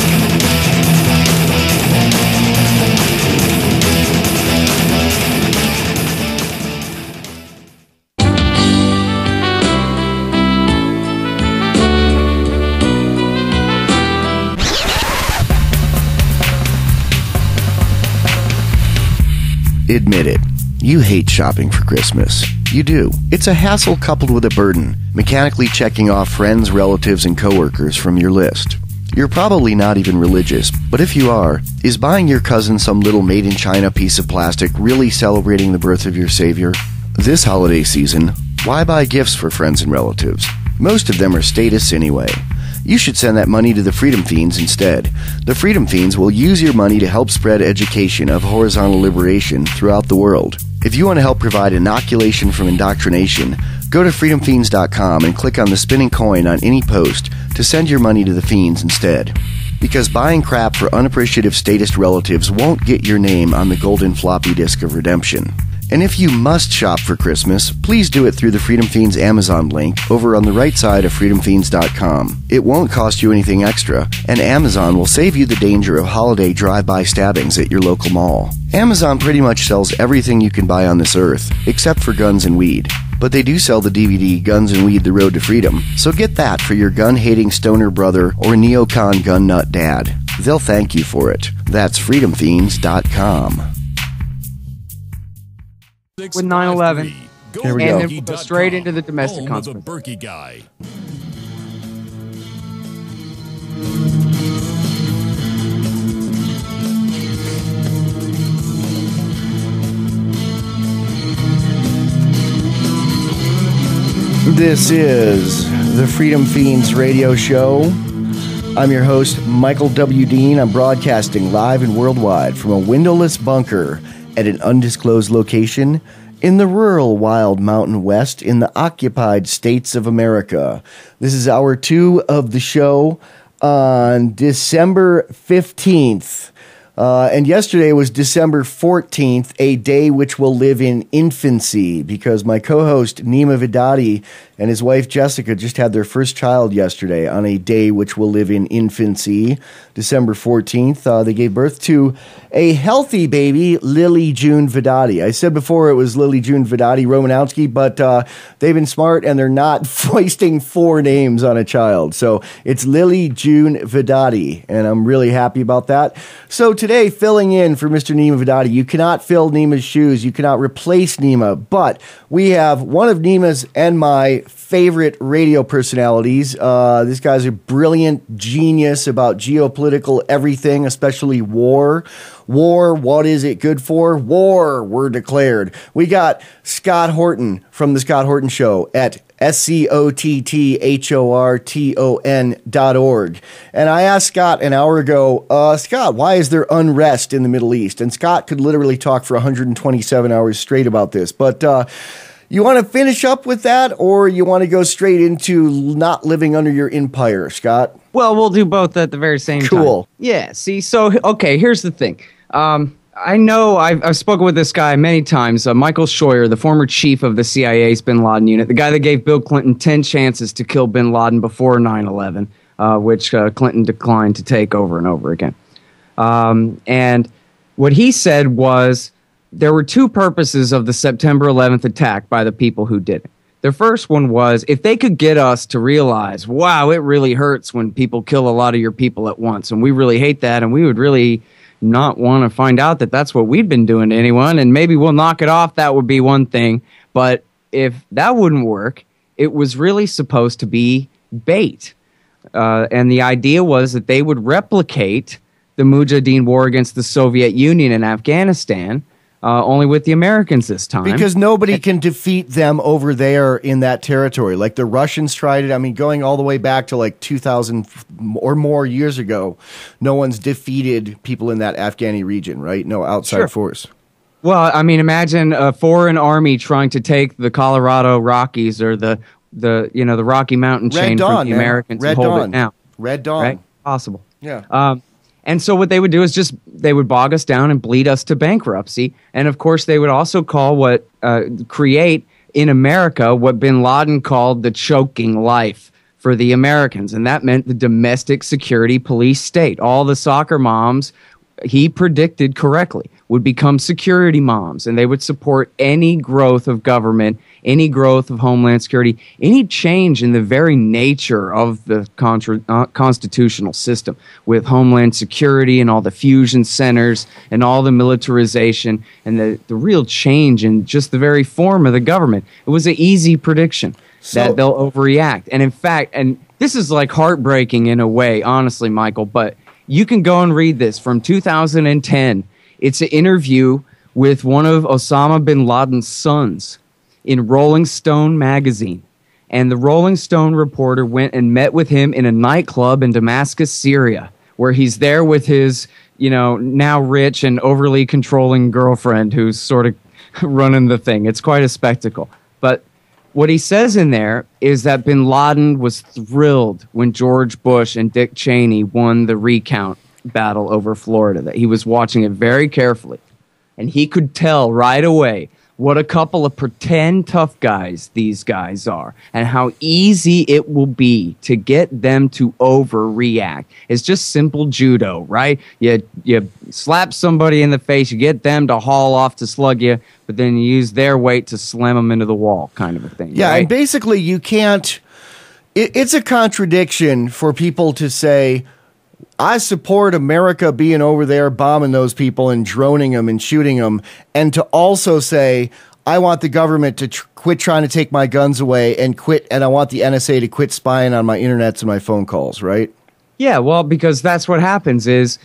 Admit it. You hate shopping for Christmas. You do. It's a hassle coupled with a burden, mechanically checking off friends, relatives, and coworkers from your list. You're probably not even religious, but if you are, is buying your cousin some little made-in-China piece of plastic really celebrating the birth of your savior? This holiday season, why buy gifts for friends and relatives? Most of them are status anyway. You should send that money to the Freedom Feens instead. The Freedom Feens will use your money to help spread education of horizontal liberation throughout the world. If you want to help provide inoculation from indoctrination, go to freedomfeens.com and click on the spinning coin on any post to send your money to the Feens instead. Because buying crap for unappreciative statist relatives won't get your name on the golden floppy disk of redemption. And if you must shop for Christmas, please do it through the Freedom Feens Amazon link over on the right side of freedomfeens.com. It won't cost you anything extra, and Amazon will save you the danger of holiday drive-by stabbings at your local mall. Amazon pretty much sells everything you can buy on this earth, except for guns and weed. But they do sell the DVD Guns and Weed: The Road to Freedom, so get that for your gun-hating stoner brother or neocon gun nut dad. They'll thank you for it. That's freedomfeens.com. With 9/11, Here we and go. then we'll go straight into the domestic home of the consequences. Berkey guy. This is the Freedom Feens radio show. I'm your host, Michael W. Dean. I'm broadcasting live and worldwide from a windowless bunker at an undisclosed location in the rural wild Mountain West in the occupied states of America. This is hour 2 of the show on December 15th. And yesterday was December 14th, a day which will live in infancy because my co-host Neema Vedadi and his wife Jessica just had their first child yesterday on a day which will live in infancy, December 14th. They gave birth to a healthy baby, Lily June Vedadi. I said before it was Lily June Vedadi Romanowski, but they've been smart and they're not foisting 4 names on a child. So it's Lily June Vedadi, and I'm really happy about that. So today, filling in for Mr. Neema Vedadi, you cannot fill Neema's shoes. You cannot replace Neema, but we have one of Neema's and my favorite radio personalities. This guy's a brilliant genius about geopolitical everything, especially war. War, what is it good for? War, we're declared. We got Scott Horton from The Scott Horton Show at SCOTTHORTON.org. And I asked Scott an hour ago, Scott, why is there unrest in the Middle East? And Scott could literally talk for 127 hours straight about this. But you want to finish up with that, or you want to go straight into not living under your empire, Scott? Well, we'll do both at the very same time. Cool. Yeah, see, so, okay, here's the thing. I know I've spoken with this guy many times, Michael Scheuer, the former chief of the CIA's bin Laden unit, the guy that gave Bill Clinton 10 chances to kill bin Laden before 9/11, which Clinton declined to take over and over again. And what he said was there were 2 purposes of the September 11th attack by the people who did it. The first one was if they could get us to realize, wow, it really hurts when people kill a lot of your people at once, and we really hate that, and we would really not want to find out that that's what we've been doing to anyone, and maybe we'll knock it off. That would be one thing. But if that wouldn't work, it was really supposed to be bait. And the idea was that they would replicate the Mujahideen war against the Soviet Union in Afghanistan, only with the Americans this time. Because nobody can defeat them over there in that territory. Like the Russians tried it. I mean, going all the way back to like 2000 or more years ago, no one's defeated people in that Afghani region, right? No outside force. Well, I mean, imagine a foreign army trying to take the Colorado Rockies or the Rocky Mountain chain from the Americans and hold it now. Red Dawn. Right? Possible. Yeah. And so what they would do is they would bog us down and bleed us to bankruptcy. And of course, they would also create in America what bin Laden called the choking life for the Americans. And that meant the domestic security police state. All the soccer moms, he predicted correctly, would become security moms, and they would support any growth of government, any growth of homeland security, any change in the very nature of the constitutional system with homeland security and all the fusion centers and all the militarization and the real change in just the very form of the government. It was an easy prediction that they'll overreact. And in fact, and this is like heartbreaking in a way, honestly, Michael, but you can go and read this from 2010. It's an interview with one of Osama bin Laden's sons in Rolling Stone magazine. And the Rolling Stone reporter went and met with him in a nightclub in Damascus, Syria, where he's there with his, now rich and overly controlling girlfriend who's sort of running the thing. It's quite a spectacle. But what he says in there is that bin Laden was thrilled when George Bush and Dick Cheney won the recount battle over Florida, that he was watching it very carefully. And he could tell right away what a couple of pretend tough guys these guys are and how easy it will be to get them to overreact. It's just simple judo, right? You slap somebody in the face, you get them to haul off to slug you, but then you use their weight to slam them into the wall, kind of a thing. Yeah, right? And basically you can't... It's a contradiction for people to say, I support America being over there bombing those people and droning them and shooting them, and to also say, I want the government to quit trying to take my guns away and I want the NSA to quit spying on my internets and my phone calls, right? Yeah, well, because that's what happens is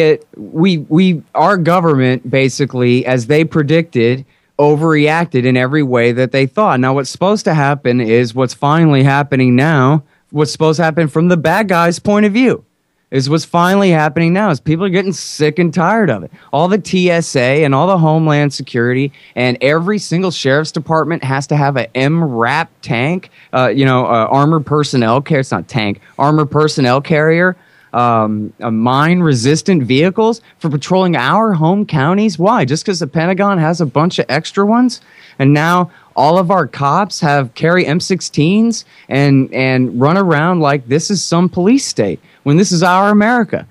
our government basically, as they predicted, overreacted in every way that they thought. Now, what's supposed to happen is what's finally happening now, what's supposed to happen from the bad guy's point of view. Is what's finally happening now is people are getting sick and tired of it. All the TSA and all the Homeland Security and every single sheriff's department has to have an MRAP tank, armored personnel carrier. It's not tank, armored personnel carrier, mine-resistant vehicles for patrolling our home counties. Why? Just because the Pentagon has a bunch of extra ones? And now all of our cops carry M16s and run around like this is some police state when this is our America.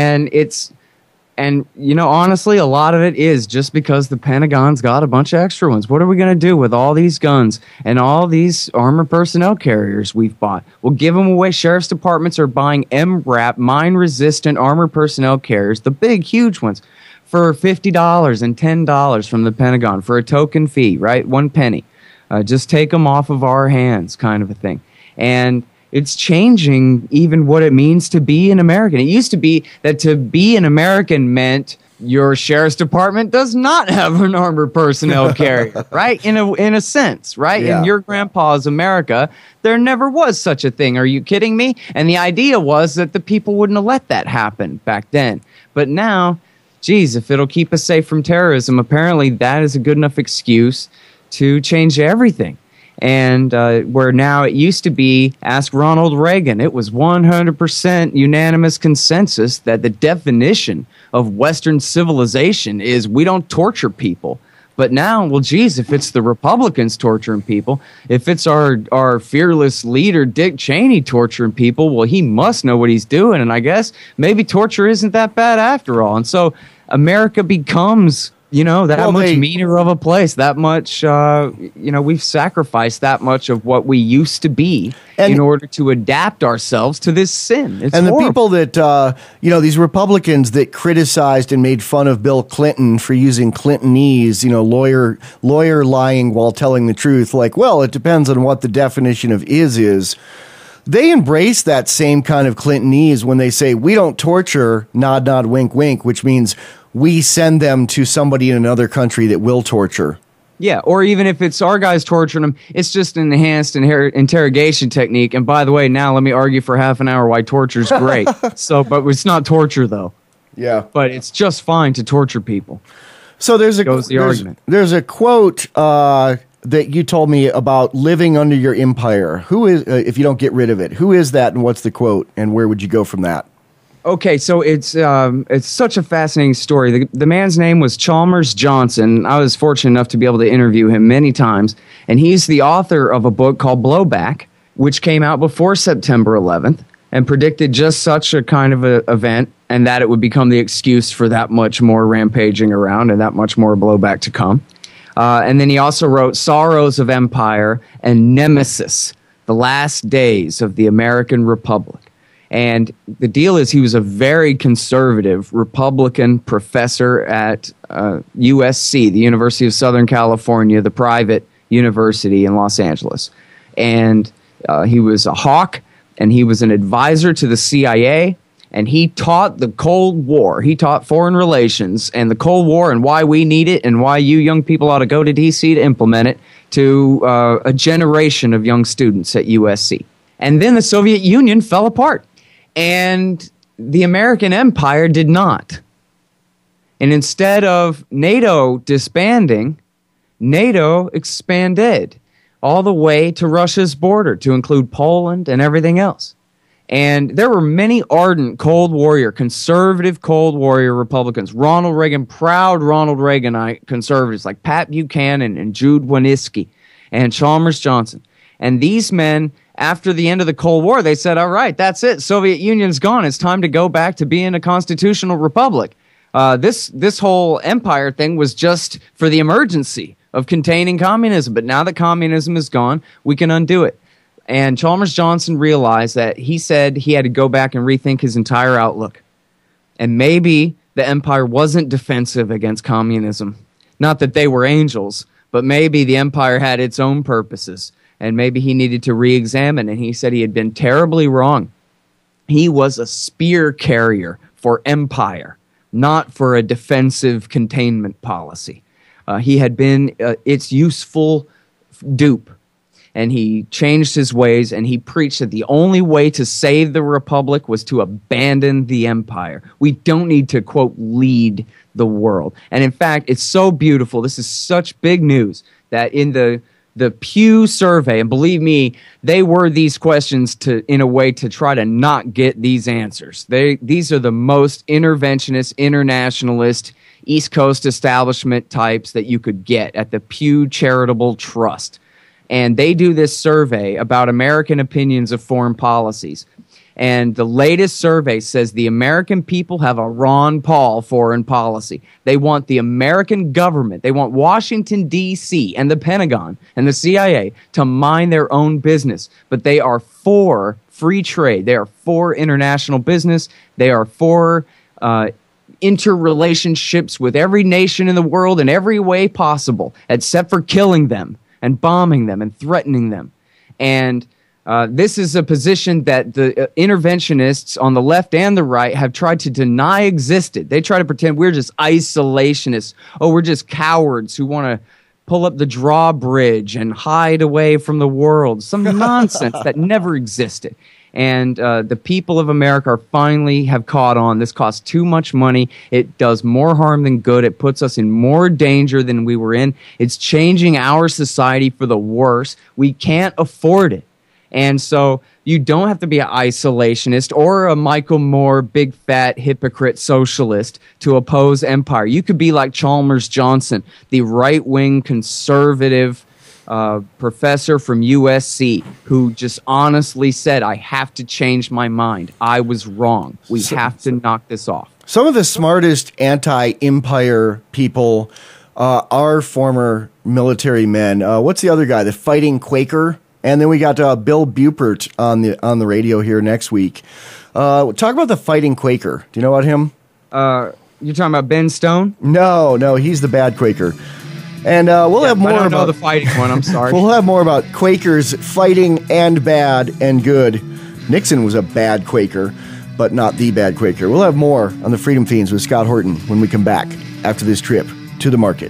And honestly, a lot of it is just because the Pentagon's got a bunch of extra ones. What are we going to do with all these guns and all these armored personnel carriers we've bought? We'll give them away. Sheriff's departments are buying MRAP, mine-resistant armored personnel carriers, the big, huge ones, for $50 and $10 from the Pentagon for a token fee, right? 1 penny. Just take them off of our hands, kind of a thing. And it's changing even what it means to be an American. It used to be that to be an American meant your sheriff's department does not have an armored personnel carrier, right? In a sense, right? Yeah. In your grandpa's America, there never was such a thing. Are you kidding me? And the idea was that the people wouldn't have let that happen back then. But now, geez, if it'll keep us safe from terrorism, apparently that is a good enough excuse to change everything. And where now it used to be, ask Ronald Reagan, it was 100% unanimous consensus that the definition of Western civilization is we don't torture people. But now, well, geez, if it's the Republicans torturing people, if it's our fearless leader, Dick Cheney, torturing people, well, he must know what he's doing. And I guess maybe torture isn't that bad after all. And so America becomes much meaner of a place, that much, we've sacrificed that much of what we used to be in order to adapt ourselves to this sin. It's horrible. The people that, these Republicans that criticized and made fun of Bill Clinton for using Clintonese, lawyer lying while telling the truth, like, well, it depends on what the definition of is. They embrace that same kind of Clintonese when they say, we don't torture, nod, nod, wink, wink, which means we send them to somebody in another country that will torture. Yeah, or even if it's our guys torturing them, it's just an enhanced interrogation technique. And by the way, now let me argue for half an hour why torture's great. But it's not torture, though. Yeah. But it's just fine to torture people. So there's a quote that you told me about living under your empire. Who is, if you don't get rid of it, who is that and what's the quote and where would you go from that? Okay, so it's such a fascinating story. The man's name was Chalmers Johnson. I was fortunate enough to be able to interview him many times, and he's the author of a book called Blowback, which came out before September 11th and predicted just such a kind of a event and that it would become the excuse for that much more rampaging around and that much more blowback to come. And then he also wrote Sorrows of Empire and Nemesis, The Last Days of the American Republic. And the deal is he was a very conservative Republican professor at USC, the University of Southern California, the private university in Los Angeles. And he was a hawk, and he was an advisor to the CIA, and he taught the Cold War. He taught foreign relations and the Cold War and why we need it and why you young people ought to go to D.C. to implement it to a generation of young students at USC. And then the Soviet Union fell apart. And the American empire did not. And instead of NATO disbanding, NATO expanded all the way to Russia's border to include Poland and everything else. And there were many ardent conservative Cold Warrior Republicans. Ronald Reagan, proud Ronald Reaganite conservatives like Pat Buchanan and Jude Wanniski and Chalmers Johnson. And these men, after the end of the Cold War, they said, all right, that's it. Soviet Union's gone. It's time to go back to being a constitutional republic. This whole empire thing was just for the emergency of containing communism. But now that communism is gone, we can undo it. And Chalmers Johnson realized that he said he had to go back and rethink his entire outlook. And maybe the empire wasn't defensive against communism. Not that they were angels, but maybe the empire had its own purposes. And maybe he needed to re-examine, and he said he had been terribly wrong. He was a spear carrier for empire, not for a defensive containment policy. He had been its useful dupe, and he changed his ways, and he preached that the only way to save the republic was to abandon the empire. We don't need to, quote, lead the world. And in fact, it's so beautiful. This is such big news that in the Pew survey, and believe me, they were these questions in a way to try to not get these answers. These are the most interventionist, internationalist, East Coast establishment types that you could get at the Pew Charitable Trust. and they do this survey about American opinions of foreign policies. And the latest survey says the American people have a Ron Paul foreign policy. They want the American government, they want Washington, D.C., and the Pentagon and the CIA to mind their own business. But they are for free trade. They are for international business. They are for interrelationships with every nation in the world in every way possible, except for killing them and bombing them and threatening them. And this is a position that the interventionists on the left and the right have tried to deny existed. They try to pretend we're just isolationists. Oh, we're just cowards who want to pull up the drawbridge and hide away from the world. Some nonsense that never existed. And the people of America finally have caught on. This costs too much money. It does more harm than good. It puts us in more danger than we were in. It's changing our society for the worse. We can't afford it. And so you don't have to be an isolationist or a Michael Moore, big fat hypocrite socialist to oppose empire. You could be like Chalmers Johnson, the right-wing conservative professor from USC who just honestly said, I have to change my mind. I was wrong. We have to knock this off. Some of the smartest anti-empire people are former military men. What's the other guy? The Fighting Quaker? And then we got Bill Bupert on the radio here next week. Talk about the Fighting Quaker. Do you know about him? You're talking about Ben Stone? No, he's the bad Quaker. And we'll have more I don't about know the fighting one. I'm sorry. We'll have more about Quakers fighting and bad and good. Nixon was a bad Quaker, but not the bad Quaker. We'll have more on the Freedom Feens with Scott Horton when we come back after this trip to the market.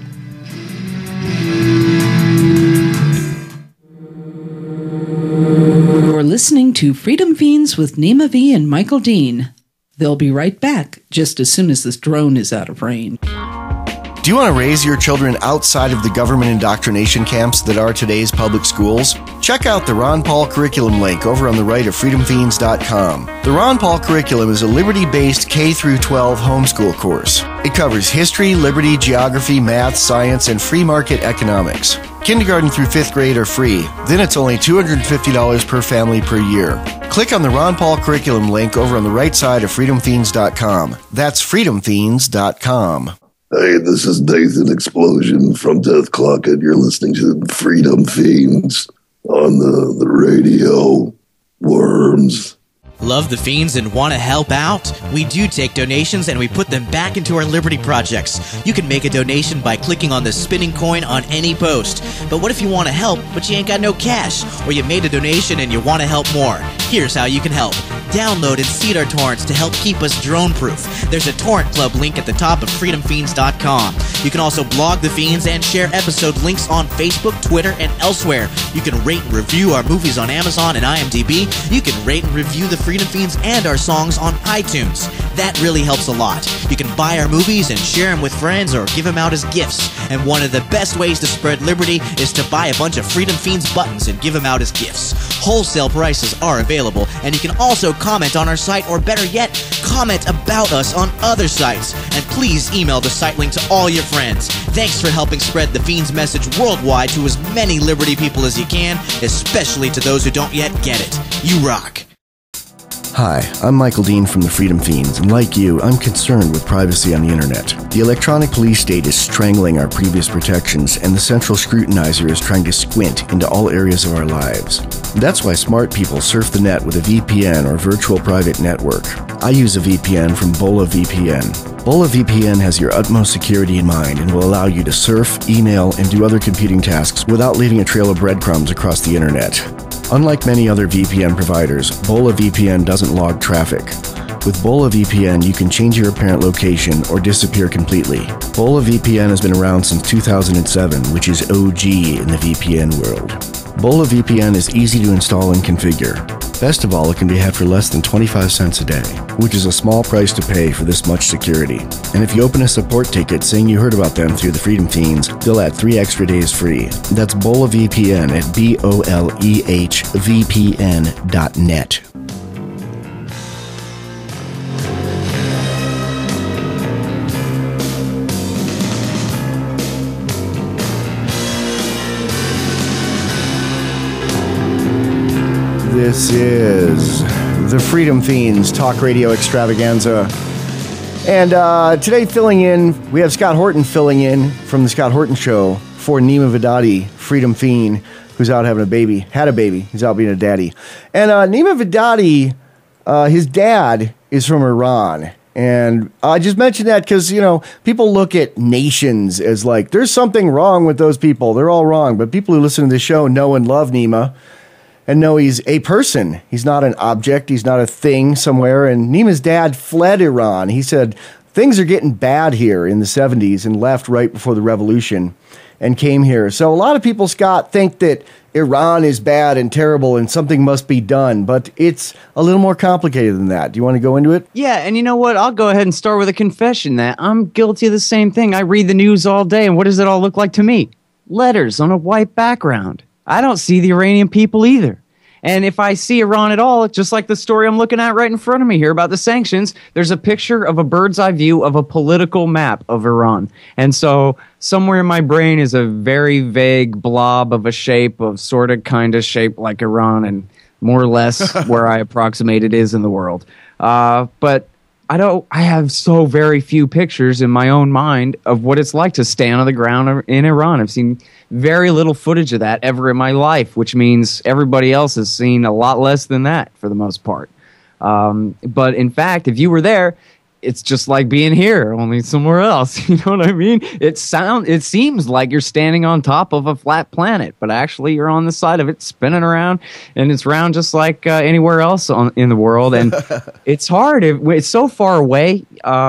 You're listening to Freedom Feens with Neema V and Michael Dean. They'll be right back just as soon as this drone is out of range. Do you want to raise your children outside of the government indoctrination camps that are today's public schools? Check out the Ron Paul curriculum link over on the right of freedomfeens.com. The Ron Paul curriculum is a liberty-based K-12 homeschool course. It covers history, liberty, geography, math, science, and free market economics. Kindergarten through 5th grade are free. Then it's only $250 per family per year. Click on the Ron Paul curriculum link over on the right side of freedomfeens.com. That's freedomfeens.com. Hey, this is Nathan Explosion from Death Clock, and you're listening to Freedom Feens on the radio. Worms. Love the Fiends and want to help out? We do take donations and we put them back into our Liberty projects. You can make a donation by clicking on the spinning coin on any post. But what if you want to help, but you ain't got no cash? Or you made a donation and you want to help more? Here's how you can help. Download and seed our torrents to help keep us drone-proof. There's a torrent club link at the top of freedomfeens.com. You can also blog the Fiends and share episode links on Facebook, Twitter, and elsewhere. You can rate and review our movies on Amazon and IMDb. You can rate and review the Freedom Feens and our songs on iTunes. That really helps a lot. You can buy our movies and share them with friends or give them out as gifts. And one of the best ways to spread liberty is to buy a bunch of Freedom Feens buttons and give them out as gifts. Wholesale prices are available, and you can also comment on our site, or better yet, comment about us on other sites. And please email the site link to all your friends. Thanks for helping spread the Fiends message worldwide to as many liberty people as you can, especially to those who don't yet get it. You rock. Hi, I'm Michael Dean from the Freedom Feens, and like you, I'm concerned with privacy on the internet. The electronic police state is strangling our previous protections, and the central scrutinizer is trying to squint into all areas of our lives. That's why smart people surf the net with a VPN or virtual private network. I use a VPN from Bola VPN. Bola VPN has your utmost security in mind and will allow you to surf, email, and do other computing tasks without leaving a trail of breadcrumbs across the internet. Unlike many other VPN providers, Bola VPN doesn't log traffic. With Bola VPN, you can change your apparent location or disappear completely. Bola VPN has been around since 2007, which is OG in the VPN world. Bola VPN is easy to install and configure. Best of all, it can be had for less than 25 cents a day, which is a small price to pay for this much security. And if you open a support ticket saying you heard about them through the Freedom Feens, they'll add 3 extra days free. That's Bola VPN at BOLEHVPN.net. This is the Freedom Feens Talk Radio Extravaganza. And today filling in, we have Scott Horton filling in from the Scott Horton Show for Neema Vedadi, Freedom Feen, who's out having a baby. Had a baby. He's out being a daddy. And Neema Vedadi, his dad is from Iran. And I just mentioned that because, you know, people look at nations as like, there's something wrong with those people. They're all wrong. But people who listen to the show know and love Neema and know he's a person. He's not an object. He's not a thing somewhere. And Neema's dad fled Iran. He said, things are getting bad here in the 70s and left right before the revolution and came here. So a lot of people, Scott, think that Iran is bad and terrible and something must be done, but it's a little more complicated than that. Do you want to go into it? Yeah, and you know what? I'll go ahead and start with a confession that I'm guilty of the same thing. I read the news all day, and what does it all look like to me? Letters on a white background. I don't see the Iranian people either. And if I see Iran at all, just like the story I'm looking at right in front of me here about the sanctions, there's a picture of a bird's eye view of a political map of Iran. And so somewhere in my brain is a very vague blob of a shape of sort of kind of shaped like Iran and more or less where I approximate it is in the world. But I have so very few pictures in my own mind of what it's like to stand on the ground in Iran. I've seen very little footage of that ever in my life, which means everybody else has seen a lot less than that for the most part. But in fact, if you were there, it's just like being here, only somewhere else. You know what I mean? It seems like you're standing on top of a flat planet, but actually you're on the side of it, spinning around, and it's round just like anywhere else in the world. And it's hard. It's so far away.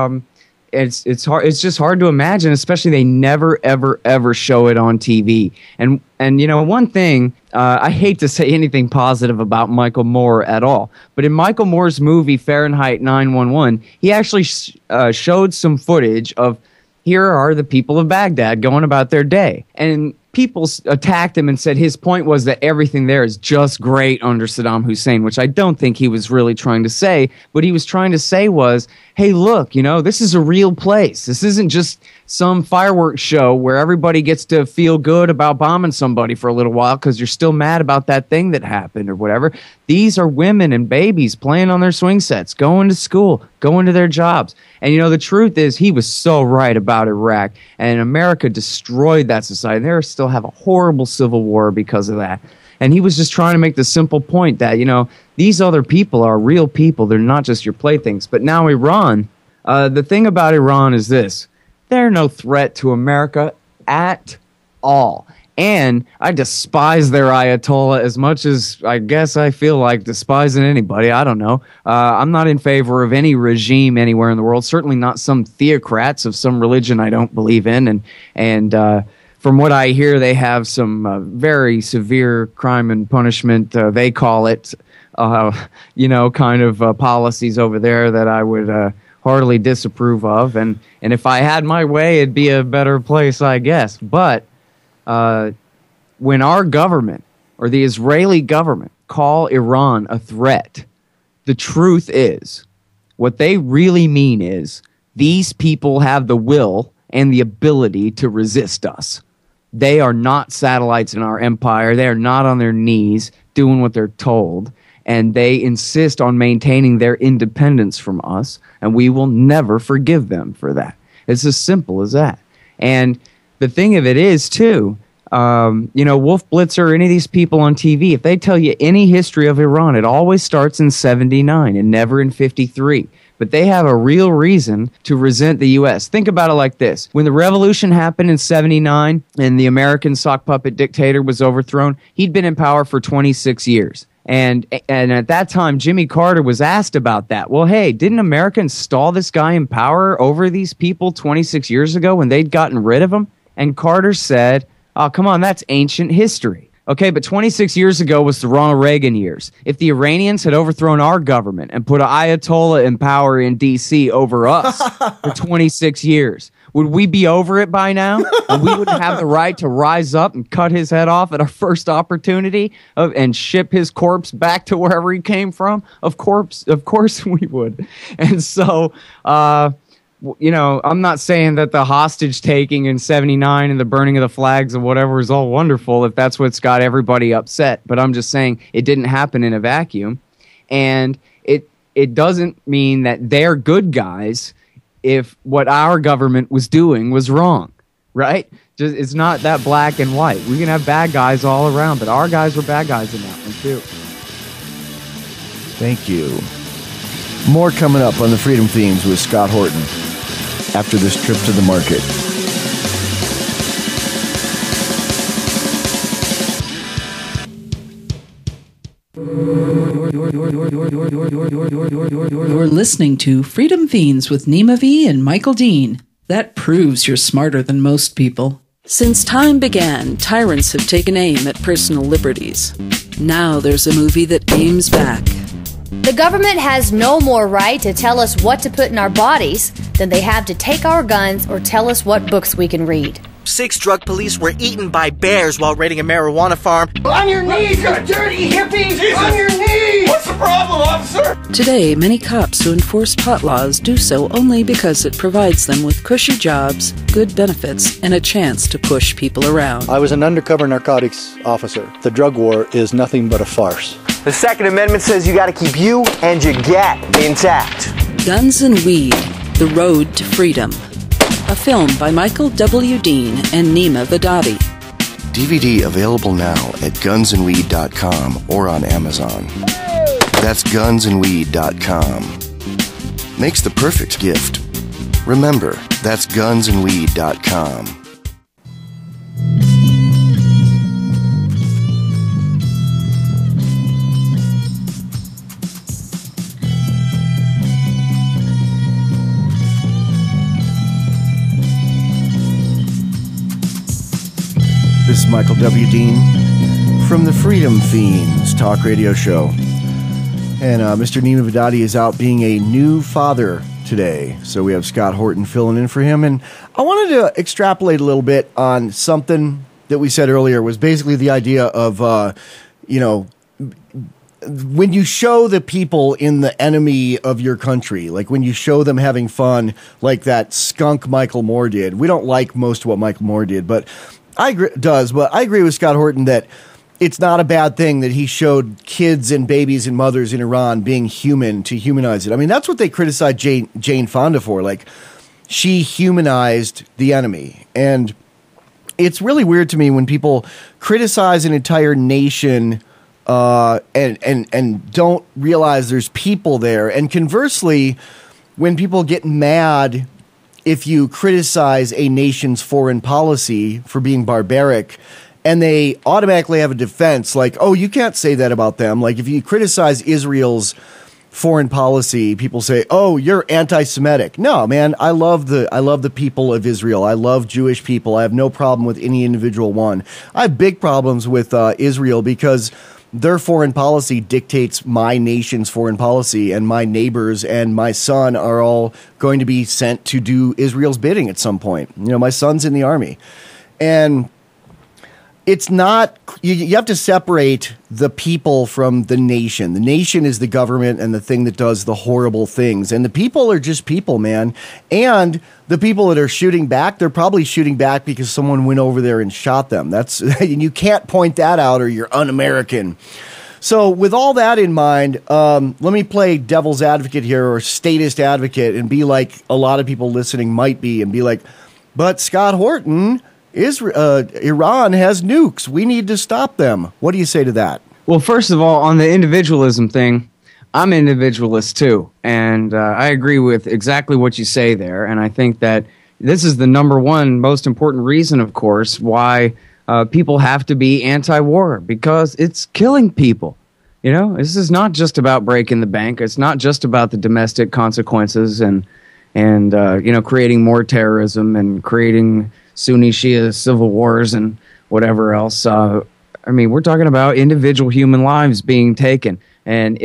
It's hard. It's just hard to imagine. Especially they never, ever, ever show it on TV. And you know, one thing, I hate to say anything positive about Michael Moore at all, but in Michael Moore's movie Fahrenheit 9/11, he actually showed some footage of here are the people of Baghdad going about their day. And people attacked him and said his point was that everything there is just great under Saddam Hussein, which I don't think he was really trying to say. What he was trying to say was, hey, look, you know, this is a real place. This isn't just some fireworks show where everybody gets to feel good about bombing somebody for a little while because you're still mad about that thing that happened or whatever. These are women and babies playing on their swing sets, going to school, going to their jobs. And, you know, the truth is he was so right about Iraq, and America destroyed that society. They still have a horrible civil war because of that. And he was just trying to make the simple point that, you know, these other people are real people. They're not just your playthings. But now Iran, the thing about Iran is this. They're no threat to America at all. And I despise their Ayatollah as much as I guess I feel like despising anybody. I don't know. I'm not in favor of any regime anywhere in the world, certainly not some theocrats of some religion I don't believe in. And from what I hear, they have some very severe crime and punishment, they call it, you know, kind of policies over there that I would heartily disapprove of. And if I had my way, it'd be a better place, I guess. But when our government or the Israeli government call Iran a threat, the truth is, what they really mean is these people have the will and the ability to resist us. They are not satellites in our empire. They are not on their knees doing what they're told. And they insist on maintaining their independence from us, and we will never forgive them for that. It's as simple as that. And the thing of it is, too, you know, Wolf Blitzer or any of these people on TV, if they tell you any history of Iran, it always starts in 79 and never in 53. But they have a real reason to resent the U.S. Think about it like this. When the revolution happened in 79 and the American sock puppet dictator was overthrown, he'd been in power for 26 years. And at that time, Jimmy Carter was asked about that. Well, hey, didn't America install this guy in power over these people 26 years ago when they'd gotten rid of him? And Carter said, oh, come on, that's ancient history. Okay, but 26 years ago was the Ronald Reagan years. If the Iranians had overthrown our government and put an Ayatollah in power in D.C. over us for 26 years, would we be over it by now? And we wouldn't have the right to rise up and cut his head off at our first opportunity and ship his corpse back to wherever he came from? Of course we would. And so you know, I'm not saying that the hostage taking in 79 and the burning of the flags and whatever is all wonderful if that's what's got everybody upset. But I'm just saying it didn't happen in a vacuum. And it doesn't mean that they're good guys if what our government was doing was wrong, right? Just, it's not that black and white. We can have bad guys all around, but our guys were bad guys in that one too. Thank you. More coming up on the Freedom Feens with Scott Horton after this trip to the market. You're listening to Freedom Feens with Neema V and Michael Dean. That proves you're smarter than most people. Since time began, tyrants have taken aim at personal liberties. Now there's a movie that aims back. The government has no more right to tell us what to put in our bodies than they have to take our guns or tell us what books we can read. 6 drug police were eaten by bears while raiding a marijuana farm. On your knees, you dirty hippies! Jesus. On your knees! What's the problem, officer? Today, many cops who enforce pot laws do so only because it provides them with cushy jobs, good benefits, and a chance to push people around. I was an undercover narcotics officer. The drug war is nothing but a farce. The Second Amendment says you gotta keep you and your gat intact. Guns and Weed, The Road to Freedom. A film by Michael W. Dean and Neema Vedadi. DVD available now at gunsandweed.com or on Amazon. That's gunsandweed.com. Makes the perfect gift. Remember, that's gunsandweed.com. This is Michael W. Dean from the Freedom Feens talk radio show. And Mr. Neema Vedadi is out being a new father today. So we have Scott Horton filling in for him. And I wanted to extrapolate a little bit on something that we said earlier, was basically the idea of, when you show the people in the enemy of your country, like when you show them having fun, like that skunk Michael Moore did. We don't like most of what Michael Moore did, but I agree with Scott Horton that it's not a bad thing that he showed kids and babies and mothers in Iran being human to humanize it. I mean, that's what they criticized Jane Fonda for. Like, she humanized the enemy. And it's really weird to me when people criticize an entire nation and don't realize there's people there. And conversely, when people get mad if you criticize a nation's foreign policy for being barbaric, and they automatically have a defense like, oh, you can't say that about them. Like, if you criticize Israel's foreign policy, people say, oh, you're anti-Semitic. No, man, I love the people of Israel. I love Jewish people. I have no problem with any individual one. I have big problems with Israel because their foreign policy dictates my nation's foreign policy, and my neighbors and my son are all going to be sent to do Israel's bidding at some point. You know, my son's in the army. And it's not, you have to separate the people from the nation. The nation is the government and the thing that does the horrible things. And the people are just people, man. And the people that are shooting back, they're probably shooting back because someone went over there and shot them. And you can't point that out or you're un-American. So with all that in mind, let me play devil's advocate here, or statist advocate, and be like a lot of people listening might be, and be like, but Scott Horton, Iran has nukes. We need to stop them. What do you say to that? Well, first of all, on the individualism thing, I'm an individualist too. And I agree with exactly what you say there. And I think that this is the number one most important reason, of course, why people have to be anti-war, because it's killing people. You know, this is not just about breaking the bank. It's not just about the domestic consequences and creating more terrorism and creating Sunni Shia civil wars and whatever else. I mean, we're talking about individual human lives being taken. And if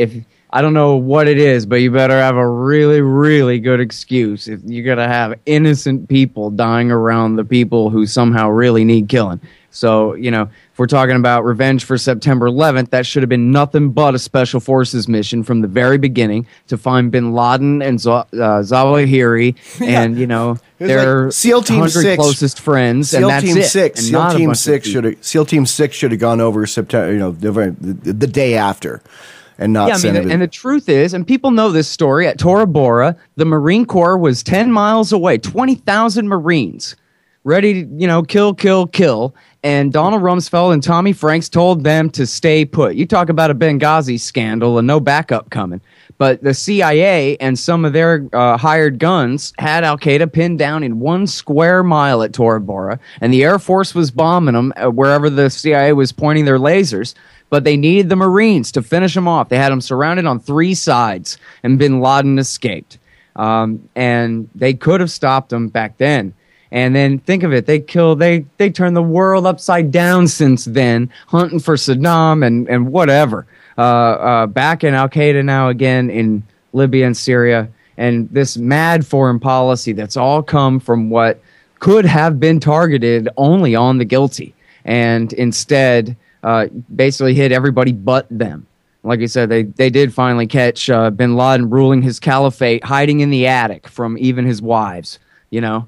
I don't know what it is, but you better have a really, really good excuse if you're going to have innocent people dying around the people who somehow really need killing. So, you know, if we're talking about revenge for September 11th, that should have been nothing but a special forces mission from the very beginning to find bin Laden and Zawahiri and, you know, their like SEAL Team 6 closest friends, SEAL and that's Team it. 6, And SEAL not a Team bunch of 6 people. SEAL Team 6 should have gone over September, you know, the day after. And not yeah, I mean, and the truth is, and people know this story, at Tora Bora, the Marine Corps was 10 miles away, 20,000 Marines ready to, you know, kill. And Donald Rumsfeld and Tommy Franks told them to stay put. You talk about a Benghazi scandal and no backup coming. But the CIA and some of their hired guns had al-Qaeda pinned down in 1 square mile at Tora Bora. And the Air Force was bombing them wherever the CIA was pointing their lasers. But they needed the Marines to finish them off. They had them surrounded on 3 sides, and bin Laden escaped. And they could have stopped him back then. And then think of it, they turned the world upside down since then, hunting for Saddam and whatever. Back in al-Qaeda now again in Libya and Syria. And this mad foreign policy that's all come from what could have been targeted only on the guilty. And instead basically hit everybody but them. Like I said, they did finally catch bin Laden ruling his caliphate, hiding in the attic from even his wives, you know.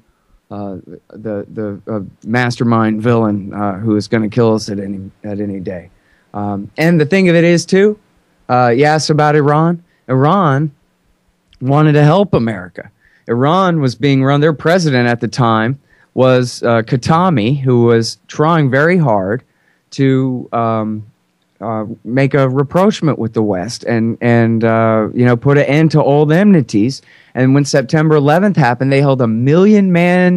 The mastermind villain who is going to kill us at any day. And the thing of it is, too, you asked about Iran. Iran wanted to help America. Iran was being run, their president at the time was Khatami, who was trying very hard to make a rapprochement with the West and you know, put an end to old enmities. And when September 11th happened, they held a million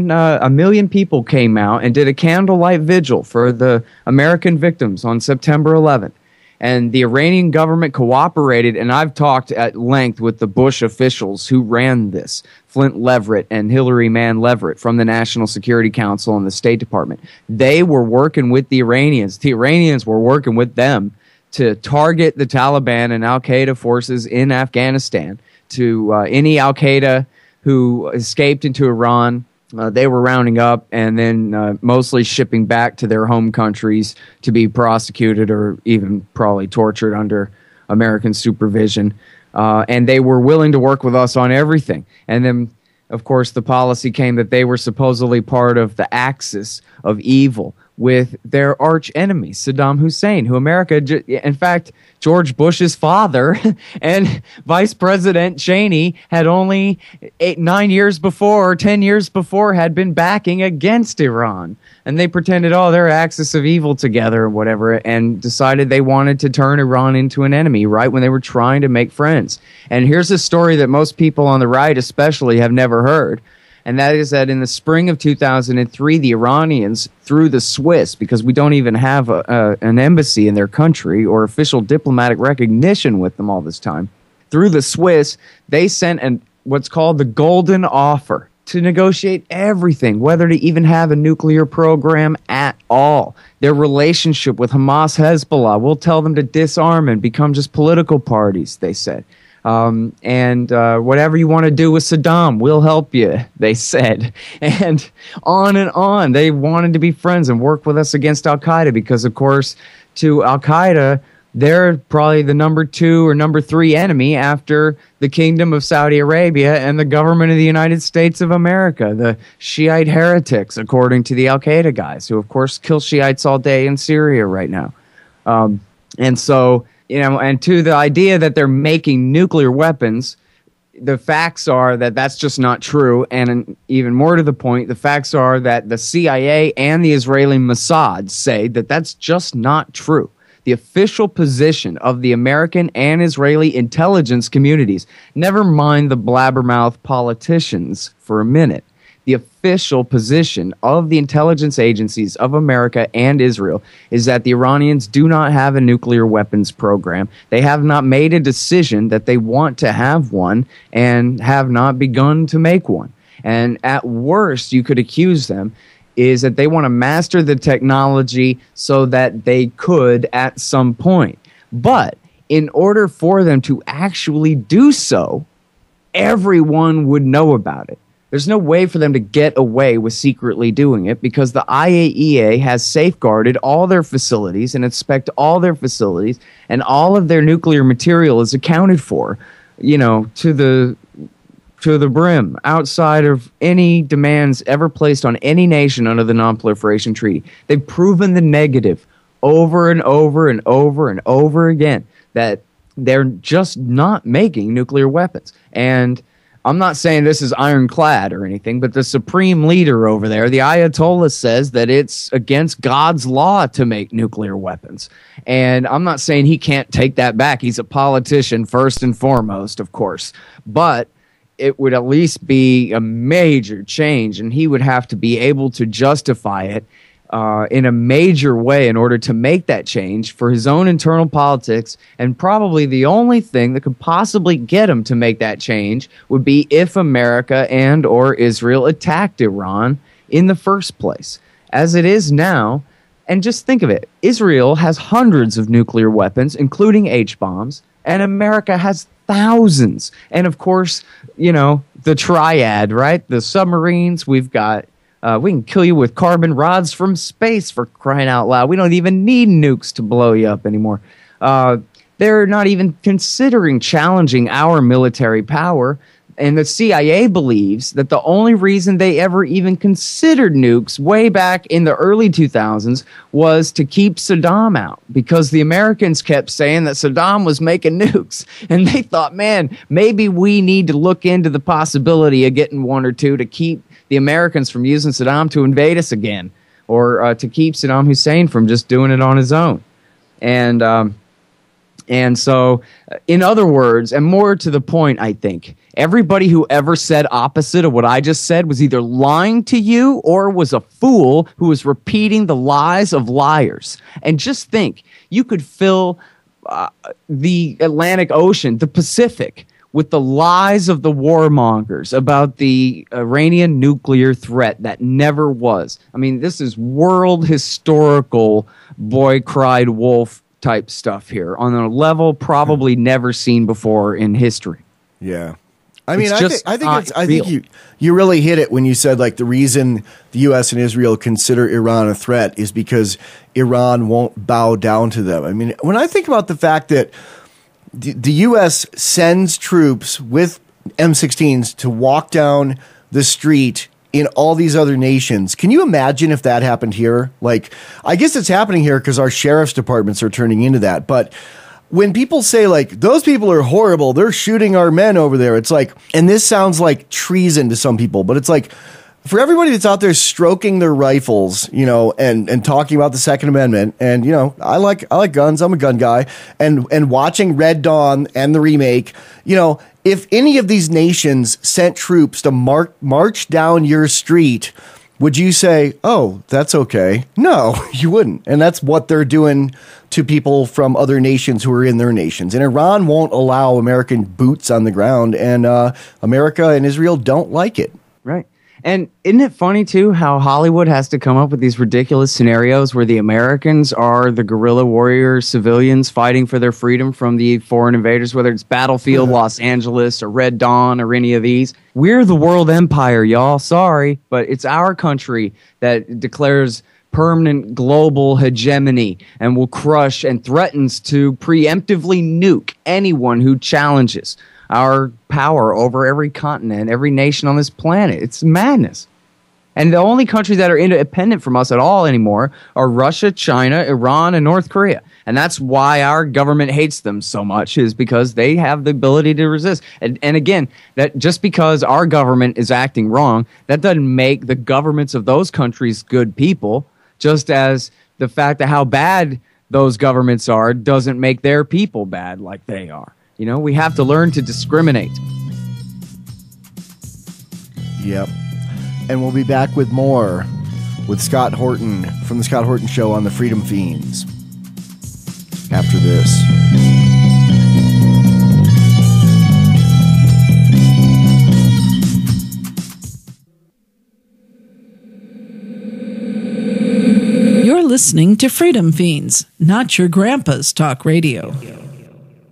people came out and did a candlelight vigil for the American victims on September 11th. And the Iranian government cooperated, and I've talked at length with the Bush officials who ran this, Flint Leverett and Hillary Mann Leverett from the National Security Council and the State Department. They were working with the Iranians. The Iranians were working with them to target the Taliban and al-Qaeda forces in Afghanistan. To any al-Qaeda who escaped into Iran, they were rounding up and then mostly shipping back to their home countries to be prosecuted or even probably tortured under American supervision. And they were willing to work with us on everything. And then, of course, the policy came that they were supposedly part of the axis of evil with their arch enemy, Saddam Hussein, who America, in fact, George Bush's father and Vice President Cheney had only 9 years before or 10 years before had been backing against Iran. And they pretended, oh, they're axis of evil together or whatever, and decided they wanted to turn Iran into an enemy right when they were trying to make friends. And here's a story that most people on the right especially have never heard. And that is that in the spring of 2003, the Iranians, through the Swiss, because we don't even have an embassy in their country or official diplomatic recognition with them all this time, through the Swiss, they sent what's called the Golden Offer to negotiate everything, whether to even have a nuclear program at all. Their relationship with Hamas, Hezbollah, will tell them to disarm and become just political parties, they said. And whatever you want to do with Saddam, we'll help you, they said. And on. They wanted to be friends and work with us against al-Qaeda because, of course, to al-Qaeda, they're probably the number 2 or number 3 enemy after the Kingdom of Saudi Arabia and the government of the United States of America, the Shiite heretics, according to the al-Qaeda guys, who, of course, kill Shiites all day in Syria right now. And so... You know, and to the idea that they're making nuclear weapons, the facts are that that's just not true. And even more to the point, the facts are that the CIA and the Israeli Mossad say that that's just not true. The official position of the American and Israeli intelligence communities, never mind the blabbermouth politicians for a minute, the official position of the intelligence agencies of America and Israel is that the Iranians do not have a nuclear weapons program. They have not made a decision that they want to have one and have not begun to make one. And at worst, you could accuse them is that they want to master the technology so that they could at some point. But in order for them to actually do so, everyone would know about it. There's no way for them to get away with secretly doing it because the IAEA has safeguarded all their facilities and inspect all their facilities, and all of their nuclear material is accounted for, to the brim, outside of any demands ever placed on any nation under the Non-Proliferation Treaty. They've proven the negative over and over and over and over again, that they're just not making nuclear weapons. And I'm not saying this is ironclad or anything, but the supreme leader over there, the Ayatollah, says that it's against God's law to make nuclear weapons. And I'm not saying he can't take that back. He's a politician first and foremost, of course. But it would at least be a major change, and he would have to be able to justify it in a major way in order to make that change for his own internal politics. And probably the only thing that could possibly get him to make that change would be if America and or Israel attacked Iran in the first place. As it is now, and just think of it, Israel has hundreds of nuclear weapons, including H-bombs, and America has thousands. And of course, the triad, right? The submarines, we've got we can kill you with carbon rods from space, for crying out loud. We don't even need nukes to blow you up anymore. They're not even considering challenging our military power. And the CIA believes that the only reason they ever even considered nukes way back in the early 2000s was to keep Saddam out, because the Americans kept saying that Saddam was making nukes. And they thought, man, maybe we need to look into the possibility of getting one or two to keep the Americans from using Saddam to invade us again, or to keep Saddam Hussein from just doing it on his own. And so, in other words, and more to the point, I think, everybody who ever said opposite of what I just said was either lying to you or was a fool who was repeating the lies of liars. And just think, you could fill the Atlantic Ocean, the Pacific, with the lies of the warmongers about the Iranian nuclear threat that never was. I mean, this is world historical boy cried wolf type stuff here on a level probably never seen before in history. Yeah. I mean, I think you really hit it when you said, like, the reason the U.S. and Israel consider Iran a threat is because Iran won't bow down to them. I mean, when I think about the fact that the U.S. sends troops with M16s to walk down the street in all these other nations, can you imagine if that happened here? Like, I guess it's happening here because our sheriff's departments are turning into that. But when people say, like, those people are horrible, they're shooting our men over there, it's like, and this sounds like treason to some people, but it's like, for everybody that's out there stroking their rifles, and talking about the Second Amendment, and, I like guns, I'm a gun guy, and watching Red Dawn and the remake, if any of these nations sent troops to march down your street, would you say, oh, that's okay? No, you wouldn't. And that's what they're doing to people from other nations who are in their nations. And Iran won't allow American boots on the ground, and America and Israel don't like it. Right. And isn't it funny, too, how Hollywood has to come up with these ridiculous scenarios where the Americans are the guerrilla warrior civilians fighting for their freedom from the foreign invaders, whether it's Battlefield Los Angeles or Red Dawn or any of these. We're the world empire, y'all. Sorry, but it's our country that declares permanent global hegemony and will crush and threatens to preemptively nuke anyone who challenges our power over every continent, every nation on this planet. It's madness. And the only countries that are independent from us at all anymore are Russia, China, Iran, and North Korea. And that's why our government hates them so much, is because they have the ability to resist. And again, that just because our government is acting wrong, that doesn't make the governments of those countries good people, just as the fact that how bad those governments are doesn't make their people bad like they are. We have to learn to discriminate. Yep. And we'll be back with more with Scott Horton from The Scott Horton Show on the Freedom Feens after this. You're listening to Freedom Feens, not your grandpa's talk radio.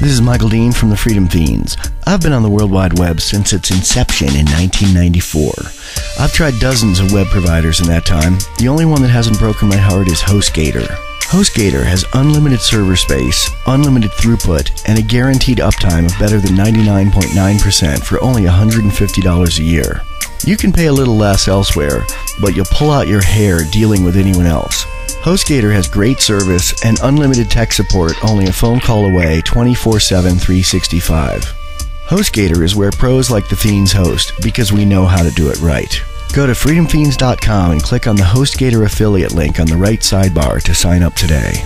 This is Michael Dean from the Freedom Feens. I've been on the World Wide Web since its inception in 1994. I've tried dozens of web providers in that time. The only one that hasn't broken my heart is HostGator. HostGator has unlimited server space, unlimited throughput, and a guaranteed uptime of better than 99.9% for only $150 a year. You can pay a little less elsewhere, but you'll pull out your hair dealing with anyone else. HostGator has great service and unlimited tech support only a phone call away 24/7, 365. HostGator is where pros like the Fiends host because we know how to do it right. Go to freedomfeens.com and click on the HostGator affiliate link on the right sidebar to sign up today.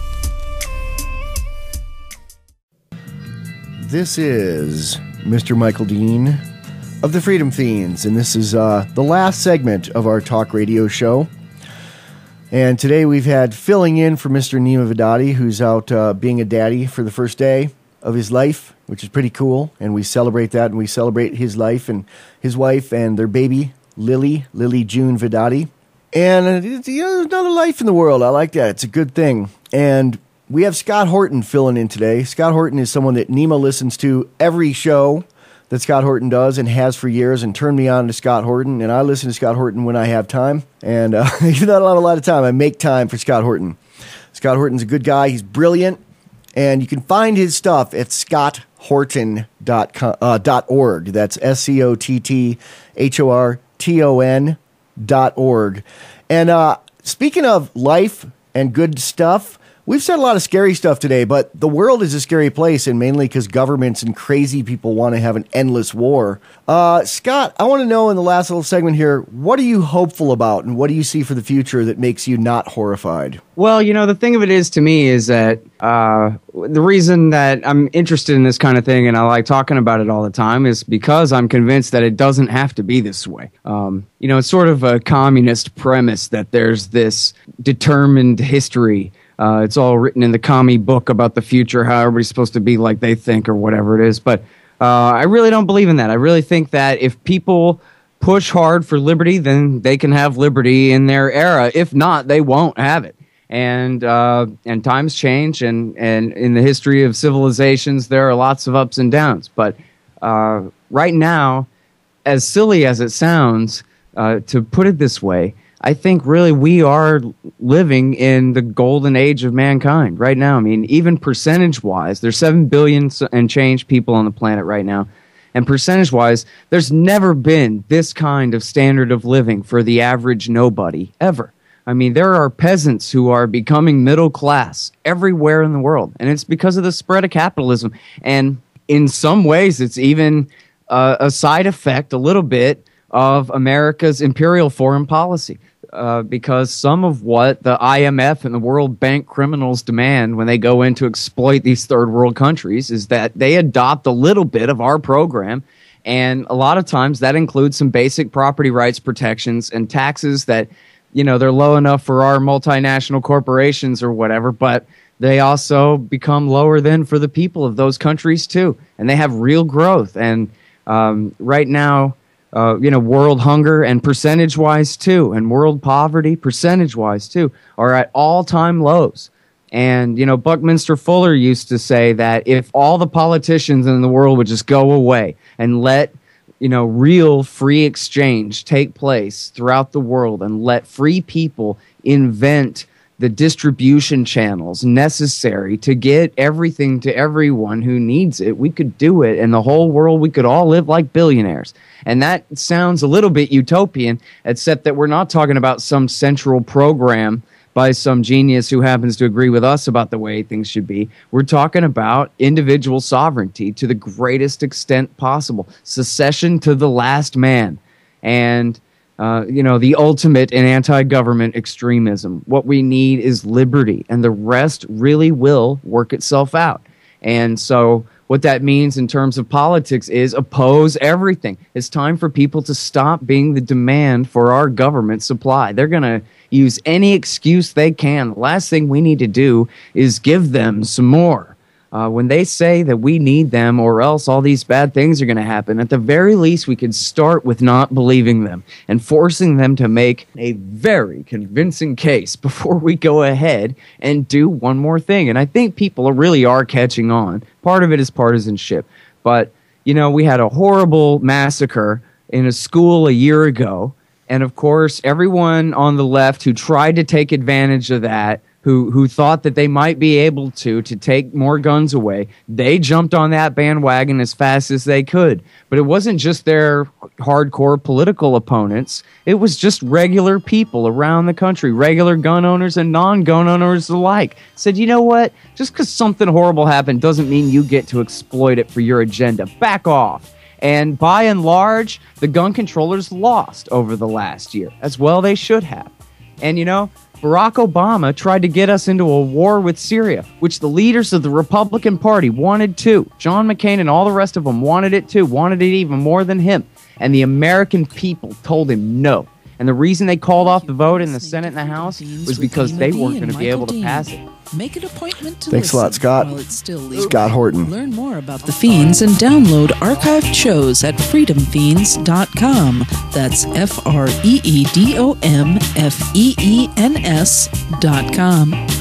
This is Mr. Michael Dean of the Freedom Feens, and this is the last segment of our talk radio show. And today we've had filling in for Mr. Neema Vedadi, who's out being a daddy for the first day of his life, which is pretty cool. And we celebrate that, and we celebrate his life and his wife and their baby, Lily June Vedadi. And there's another life in the world. I like that. It's a good thing. And we have Scott Horton filling in today. Scott Horton is someone that Neema listens to every show that Scott Horton does and has for years, and turned me on to Scott Horton. And I listen to Scott Horton when I have time. And even though I don't have a lot of time, I make time for Scott Horton. Scott Horton's a good guy. He's brilliant. And you can find his stuff at scotthorton.org. That's SCOTTHORTON.org. And speaking of life and good stuff, we've said a lot of scary stuff today, but the world is a scary place, and mainly because governments and crazy people want to have an endless war. Scott, I want to know in the last little segment here, what are you hopeful about, and what do you see for the future that makes you not horrified? Well, the thing of it is, to me, is that the reason that I'm interested in this kind of thing and I like talking about it all the time is because I'm convinced that it doesn't have to be this way. It's sort of a communist premise that there's this determined history. It's all written in the commie book about the future, how everybody's supposed to be like they think or whatever it is. But I really don't believe in that. I really think that if people push hard for liberty, then they can have liberty in their era. If not, they won't have it. And times change, and in the history of civilizations, there are lots of ups and downs. But right now, as silly as it sounds, to put it this way, I think really we are living in the golden age of mankind right now. I mean, even percentage-wise, there's 7 billion and change people on the planet right now. And percentage-wise, there's never been this kind of standard of living for the average nobody, ever. I mean, there are peasants who are becoming middle class everywhere in the world. And it's because of the spread of capitalism. And in some ways, it's even a side effect, a little bit, of America's imperial foreign policy. Because some of what the IMF and the World Bank criminals demand when they go in to exploit these third world countries is that they adopt a little bit of our program. And a lot of times that includes some basic property rights protections and taxes that, they're low enough for our multinational corporations or whatever, but they also become lower than for the people of those countries too. And they have real growth. And right now, world hunger and percentage-wise too, and world poverty percentage-wise too, are at all-time lows. And, Buckminster Fuller used to say that if all the politicians in the world would just go away and let, real free exchange take place throughout the world and let free people invent the distribution channels necessary to get everything to everyone who needs it, we could do it. In the whole world, we could all live like billionaires. And that sounds a little bit utopian, except that we're not talking about some central program by some genius who happens to agree with us about the way things should be. We're talking about individual sovereignty to the greatest extent possible, secession to the last man, and the ultimate in anti-government extremism. What we need is liberty, and the rest really will work itself out. And so what that means in terms of politics is oppose everything. It's time for people to stop being the demand for our government supply. They're going to use any excuse they can. The last thing we need to do is give them some more. when they say that we need them or else all these bad things are going to happen, at the very least we could start with not believing them and forcing them to make a very convincing case before we go ahead and do one more thing. And I think people really are catching on. Part of it is partisanship. But, you know, we had a horrible massacre in a school a year ago. And, of course, everyone on the left who tried to take advantage of that, who thought that they might be able to take more guns away, they jumped on that bandwagon as fast as they could. But it wasn't just their hardcore political opponents. It was just regular people around the country, regular gun owners and non-gun owners alike, said, you know what? Just because something horrible happened doesn't mean you get to exploit it for your agenda. Back off. And by and large, the gun controllers lost over the last year, as well they should have. And, you know, Barack Obama tried to get us into a war with Syria, which the leaders of the Republican Party wanted too. John McCain and all the rest of them wanted it too, wanted it even more than him. And the American people told him no. And the reason they called off the vote in the Senate and the House was because they weren't going to be able to pass it. Make an appointment to Thanks a lot, Scott. Scott Horton. Learn more about the Feens and download archived shows at freedomfeens.com. That's FreedomFeens.com.